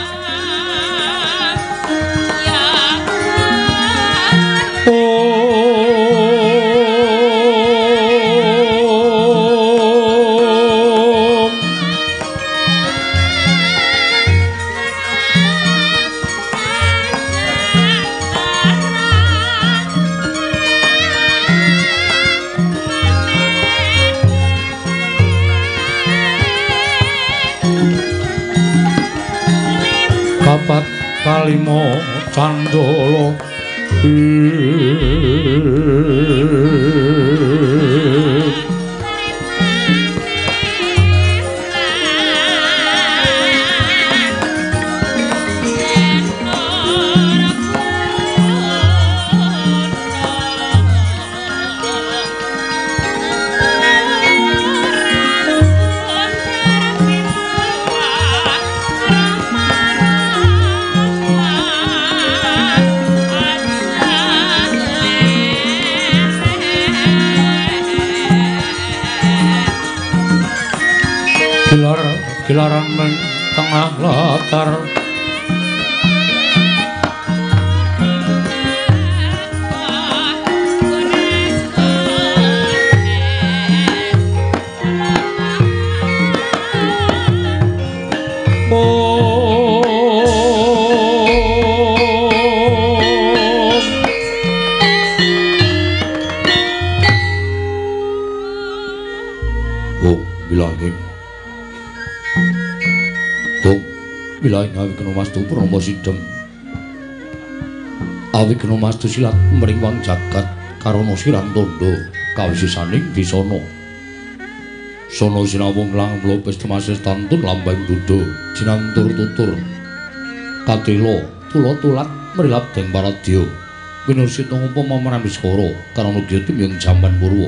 Kapat kalimo candala Gilaran ning tengah latar Oh, bilangin Wilayah awi kena mastu Purnomo Sidhem awi kena mastu silat mringwang jagat karana sirang tondo kawisisaning bisana sono sinawung lang mlopes temases tantun lambang duda jinantur tutur katila tula tulat mrilap deng paradya winursita umpama marang Biskara karana dia timyang jaman purwa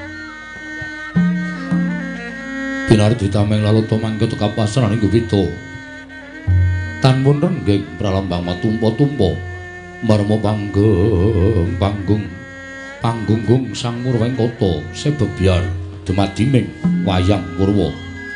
pinardi tameng lalata mangkata kapasaran ing Gupita tanpun renggeng pralambang matumpa-tumpa marma panggung panggung panggunggung sang Murwengkata sebebyar dumadining wayang Purwa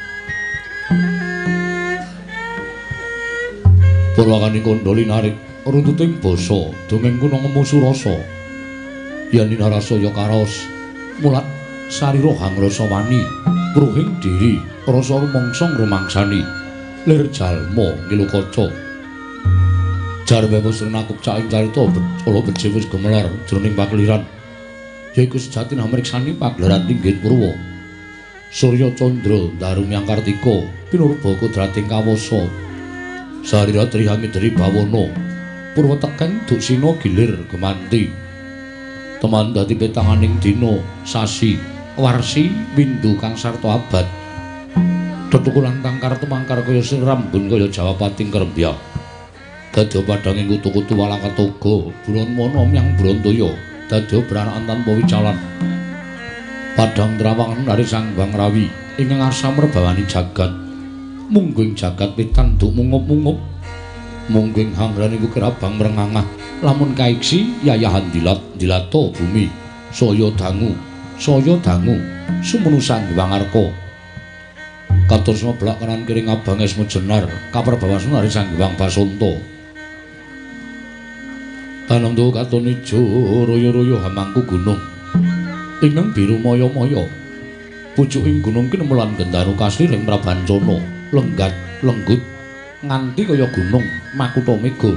Purwakaning kandha linarik runtuting basa dongeng kuna ngemu surasa yen ninarasaya karaos mulat sarira hangrasa wani kruhing diri rasa rumangsa ngrumangsani lir jalma ngilu kaca jarwe wis nakup caing carita ala becik wis gemelar jroning pakliran yaiku sejatine amriksani pagelaran Tinggit Purwa Surya Candra Darumyang Kartika pinurba kodrating kawasa sarira trihami dari bawana Purwa teken duksina gilir gemanti teman dadi petanganing dina sasi warsi windu kang sarta abad tetukulan tangkar temangkar kaya sing rambun kaya Jawapating Krembya dadi padhang ing kutu-kutu Walakatoga buron mono myang Brantaya dadi branakan tanpa wicalan padhang trawangan dari Sang Hyang Rawi ingkang asam rebawani jagat mungguing jagat pitan duk mungup-mungup mungguing hangrane iku kerabang mrengangah lamun kaiksi yayahan dilat dilato bumi saya dangu saya dangu sumunu Sang Hyang Arka katurna belak kanan kiri ngabang esmu jenar kaprabawasna dari Sang Hyang Basanta Ananda katon ijo royo-royo hamangku gunung ingkang biru moyo-moyo pucuking gunung kinemelan gendaro kasliring prabancana lenggat lenggut nganti kaya gunung Makutha Mega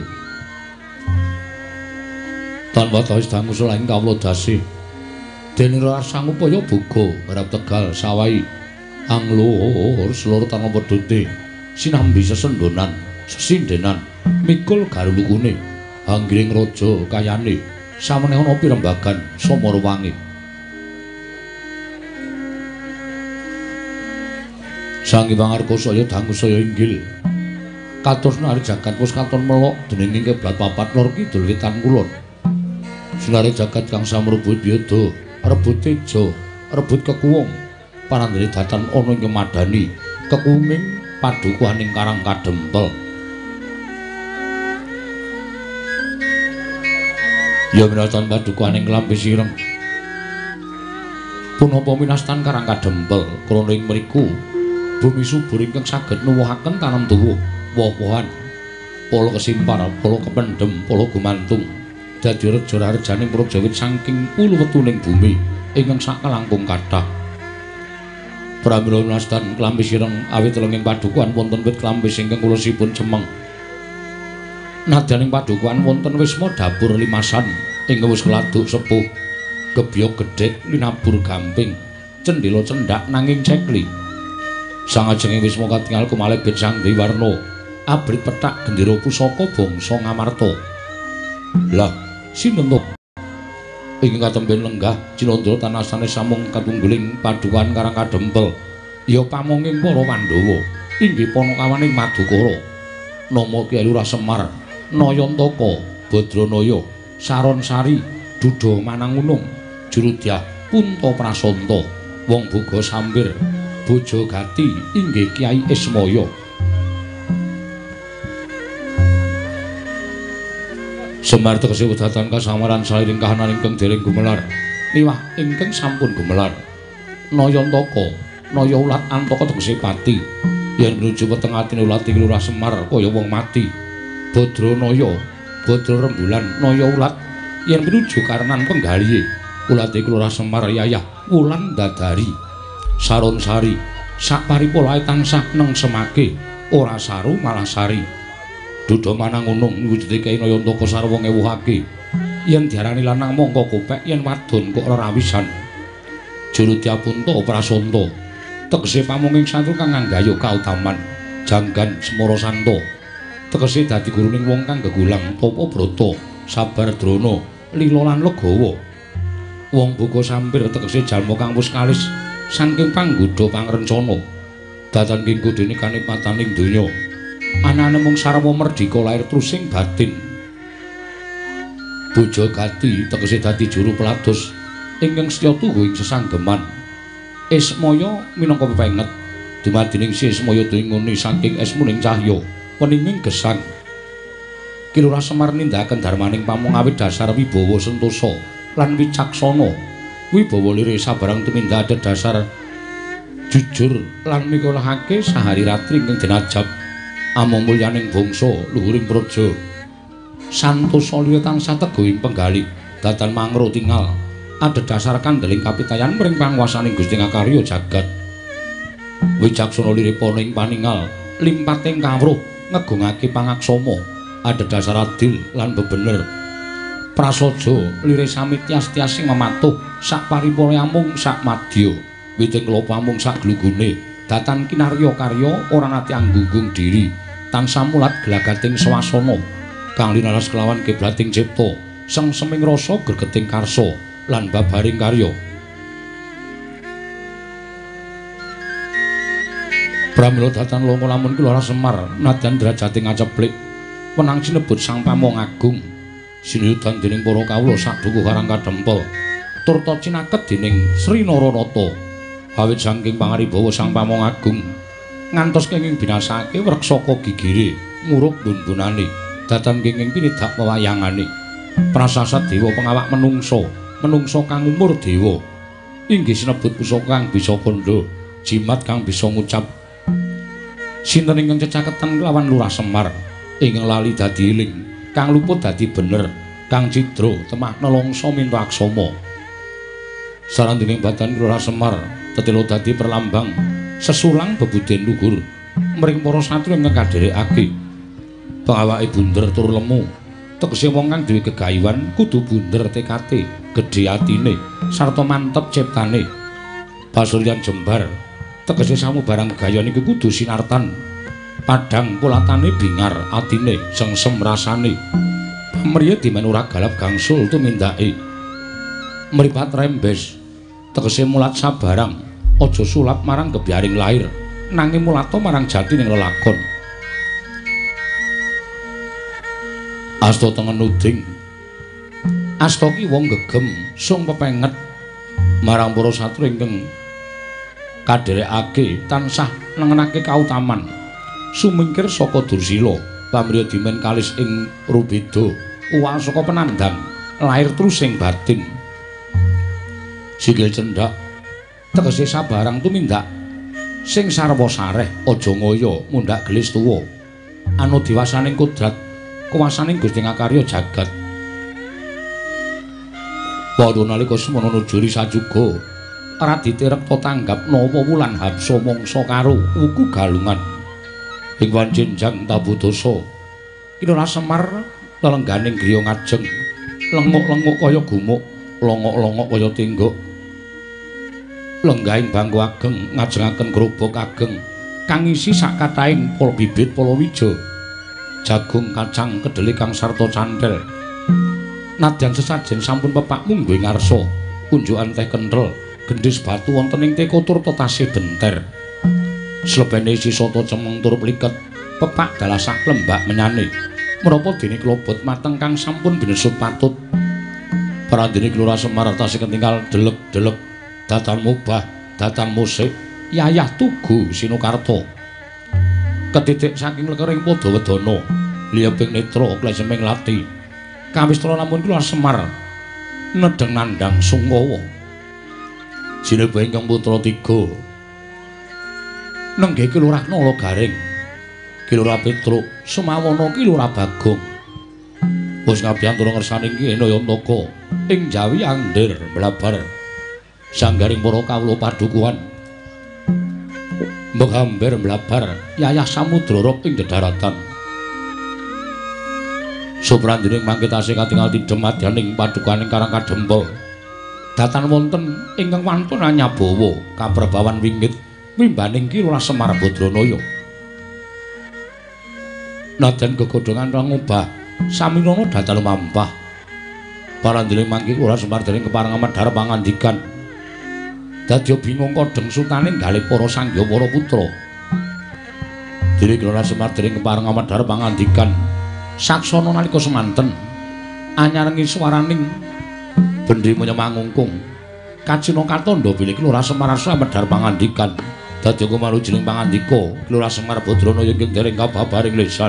tanpa tawis dangu selain kawula dasih dene rasang upaya buga harap tegal sawai anglur seloro tanah pedute sinambi sesendonan sesindenan mikul garulukune anggring raja kayane samene ana pirembagan Samara Wangi Sang Hyang Argasaya dangu saya inggil kados nari jagat wis katon melok dening kiblat papat lor kidul wetan kulon sinare jagat kang samrubut biyada rebut teja rebut kekuwung panandene datan ana ing madani kekuwunging padukuhaning Karang Kadempel ya minatan padukuhaning Klambi Sireng punapa minastan Karang Kadempel krana ing mriku bumi subur ingkang saged nuwuhaken tanem tuwuh woh-wohan pala kesimpar pala kependhem pala gumantung dadi reja-rejaning praja wit saking uluwetuning bumi ingkang sakalangkung kathah pramila minastan Klambi Sireng awit lenging padukuhan wonten wit klambi ingkang kulusipun cemeng nadyaning padukuhan wonten wisma dapur limasan ingkang wis keladuk sepuh gebyok gedhek linabur gamping cendhela cendak nanging cekli sangajenging wisma katingal kumalih ben sang Dewarna abrit petak gendera pusaka bangsa Ngamarta lah sinten to ingkang katemben lenggah Cinandra tanasane samung katunggiling padukuhan Karang Kadempel ya pamonging para Pandhawa inggih panakawaning Madukara nama Kyai Lurah Semar Nayantaka Badranaya Saronsari Duda Manangunung Jurudyah Punta Prasanta Wong Boga Sampir Bojo Gati inggih Kyai Ismaya Semar tegese wedatan kasamaran sairing kahanan ingkang dereng gumelar liwah ingkang sampun gumelar Nayantaka Naya Ulat Antaka tegese pati yen menuju weteng atine ulat iki Lurah Semar kaya wong mati Badranaya Badra Rembulan Naya Ulat yen menuju karenan penggalihe ulat iki Lurah Semar yayah wulan dadari Saronsari sak paripolahe tansah neng semake ora saru malah sari Duda Manangunung wujude Kyai Nayantaka sarwa ngewuhake yen diarani lanang mongko kopek yen wadon kok ora rawisan Jurudyah Punta Prasanta tegese pamunging satru kang nganggaya kautaman janggan Semara Santa tegese dadi guruning wong kang gegulang Tapa Brata sabar drana lila lan legawa wong Boga Sampir tegese jalma kang wis kalis saking panggoda pangrencana datan kengku dene kanikmataning donya anane mung sarwa merdika lair trusing batin Bojo Gati tegese dadi juru pelados ingkang setya tuhu ing sesanggeman Ismaya minangka pepenget dumadining si Ismaya dinguni saking esmuning cahya weninging gesang Ki Lurah Semar nindakaken darmaning pamung awit dasar wibawa sentosa lan wicaksana wibawa lire sabarang tumindak adhedhasar jujur lan mikolahake sahari ratri ingkang dinajab amung mulyaning bangsa luhuring praja santosa lire tansah tego ing penggali datan mangro tingal adhedhasar kandeling kapitayan mring panguwasaning Gusti Ngakarya jagat wicaksana lire pana ing paningal limpating kawruh ngegungake pangaksama adhedhasar adil lan bebener prasaja lire sami tias-tias sing mematuh sak paripurane amung sak madya witing klopo amung sak glugune datan kinarya karya ora nate anggunggung diri tansah mulat glagating swasana kang linaras kelawan kiblating cipta sengseming rasa gregeting karsa lan babaring karya pramila datan longa lamun Ki Lurah Semar nadyan drajating aceplik wenang sinebut Sang Pamong Agung sinuyudan dening para kawula sadhuku Karang Kadempel turta cinaket dening Sri Naranata awit saking pangaribawa Sang Pamong Agung ngantos kenging binasake wreksaka gigire muruk bunbunane datan kenging pinidak wewayangane prasasat dewa pengawak menungso menungso kang umur dewa inggih sinebut pusaka kang bisa kandha jimat kang bisa ngucap sinten ingkang cecaketan kelawan Lurah Semar ingkang lali dadi eling kang luput dadi bener Kang Cidra temah nelongso minta aksama. Sarandining badan Lurah Semar tetelo dadi perlambang sesulang bebuden luhur mring para satru ing kadherekake. Pangawake bunder tur lemu, tegese wong kang duwe gegayuhan kudu bunder tekate, gedhe atine, sarta mantep ciptane. Pasuryan jembar, tegese samubarang gegayuhan iku kudu sinartan. Padhang polatane bingar atine, sengsem rasane. Pamriya dimen ora galap gangsul tumindake. Mripat rembes, tegese mulat sabarang, aja sulap marang gebyaring lair, nanging mulata marang jati ning lelakon. Asta tengen uding. Asta ki wong gegem, sung pepenget marang para satru ingkang kadherekake tansah nengenake kautaman. Sumingkir saka Dursila, pamriya dimen kalis ing Rubeda, uwal saka penandang, lair terus ing batin. Sikil cendak, tegese sabarang tumindak sing sarwa sareh, aja ngaya mundhak gelis tuwa. Anu diwasaning kodrat kuwasaning Gusti ngakarya jagat. Padha nalika semana nujuri sajuga Radite rekta tanggap napa wulan habsa mangsa karo wuku galungan. Ing wanjenjang tabudasa Kira Semar lelengganing griya ngajeng lenguk-lenguk kaya gumuk, longok-longok kaya tingguk. Lenggahing bangku ageng ngajengaken grobak ageng kang isi sak kathahing pol bibit palawija. Jagung kacang kedhele kang sarta candhel. Nadyan sesajen sampun pepak mungguh ngarsa, unjukan teh kenthel, gendhis batu wonten ing teka tur tasih benter. Slebene isi soto cemeng tur pliket, pepak dalasak lembak menyane. Menapa dene klobot mateng kang sampun binesut patut. Parandene Kelurahan Semar tasih ketinggal delek-delek datan mubah, datan musik, yayah tugu Sinukarta. Ketitik saking lekering Padawedana, liyeping netra kleseming lati. Kawistara namun Kelurahan Semar nedeng nandhang Sungawa. Sineba ingkang putra tiga. Nenggih Kelurahan Nalagaring, Kelurahan Petruk, Semawana Kelurahan Bagong. Wis ngabiyantara ngersaning Ki Nayantaka ing Jawi Andir blabar. Sanggaring para kawula padukuhan menghamber mlabar yayah samudra rop ing dedaratan. Suprandining mangke tasih katingal tidhem madyaning padukaning Karang Kadempel. Datan wonten ingkang wantun anyabawa kaprabawan wingit mimbaning Kelurahan Semar Badranaya. Nadyan gegodhongan rangubah saminana datan lumampah. Parandining mangke Kelurahan Semar dening kepareng medhar pangandikan. Dadya bingung kodheng sutaning galih para sangya para putra. Dene Kelurahan Semar dening kepareng medhar pangandikan. Saksana nalika semanten anyarengi swaraning bendri menyemangungkung. Kacina katandha bilih Kelurahan Semar asa medhar pangandikan. Dadya kumarujining pangandika Kelurahan Semar Badranaya ing dereng kababaring lesan.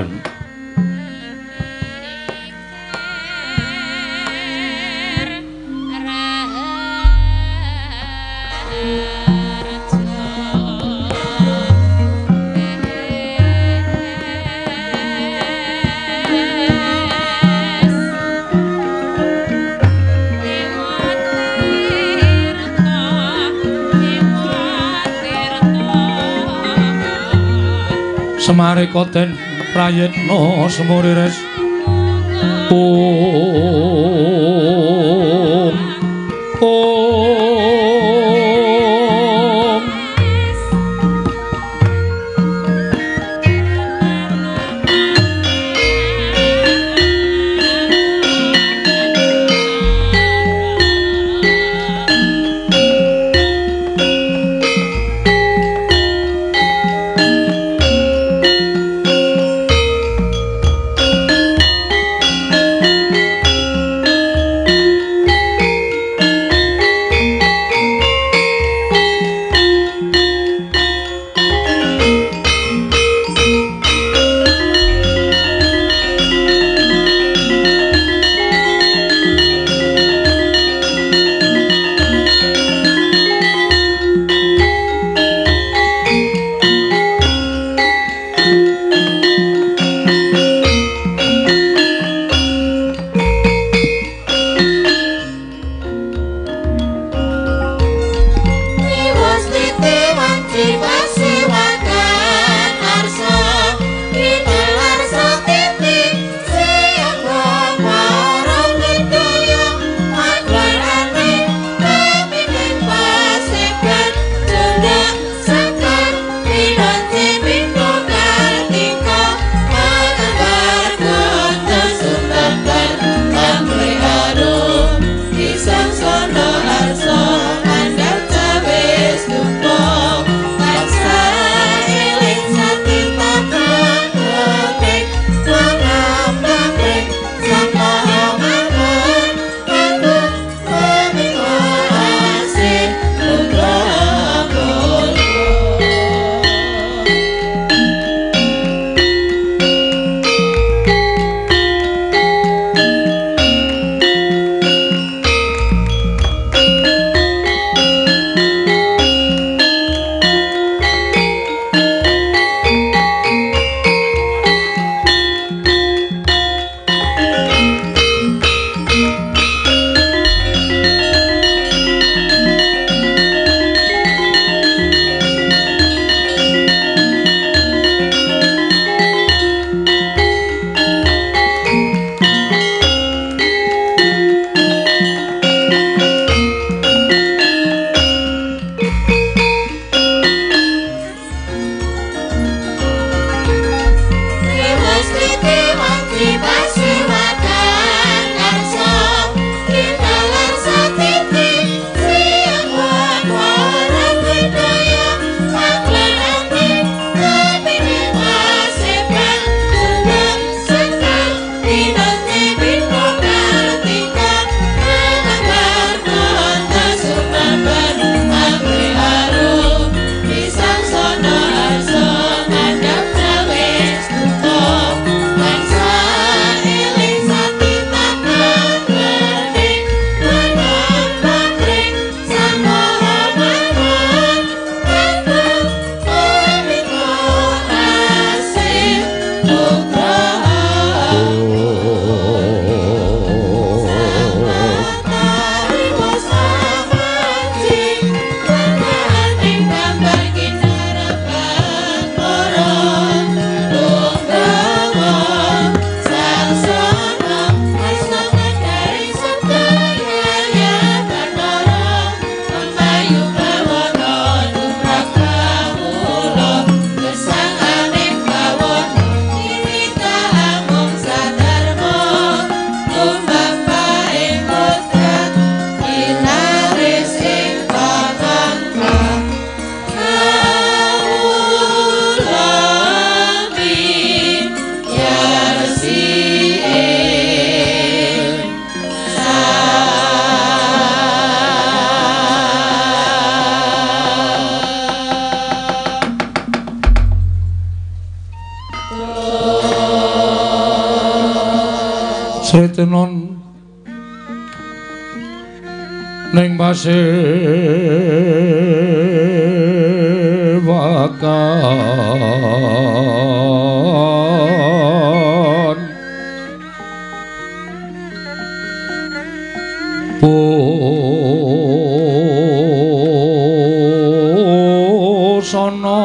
Semare koten prayitna semurires om om Sretenon ning pasewakan busana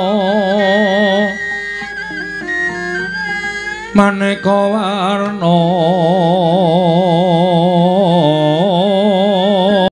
maneka warna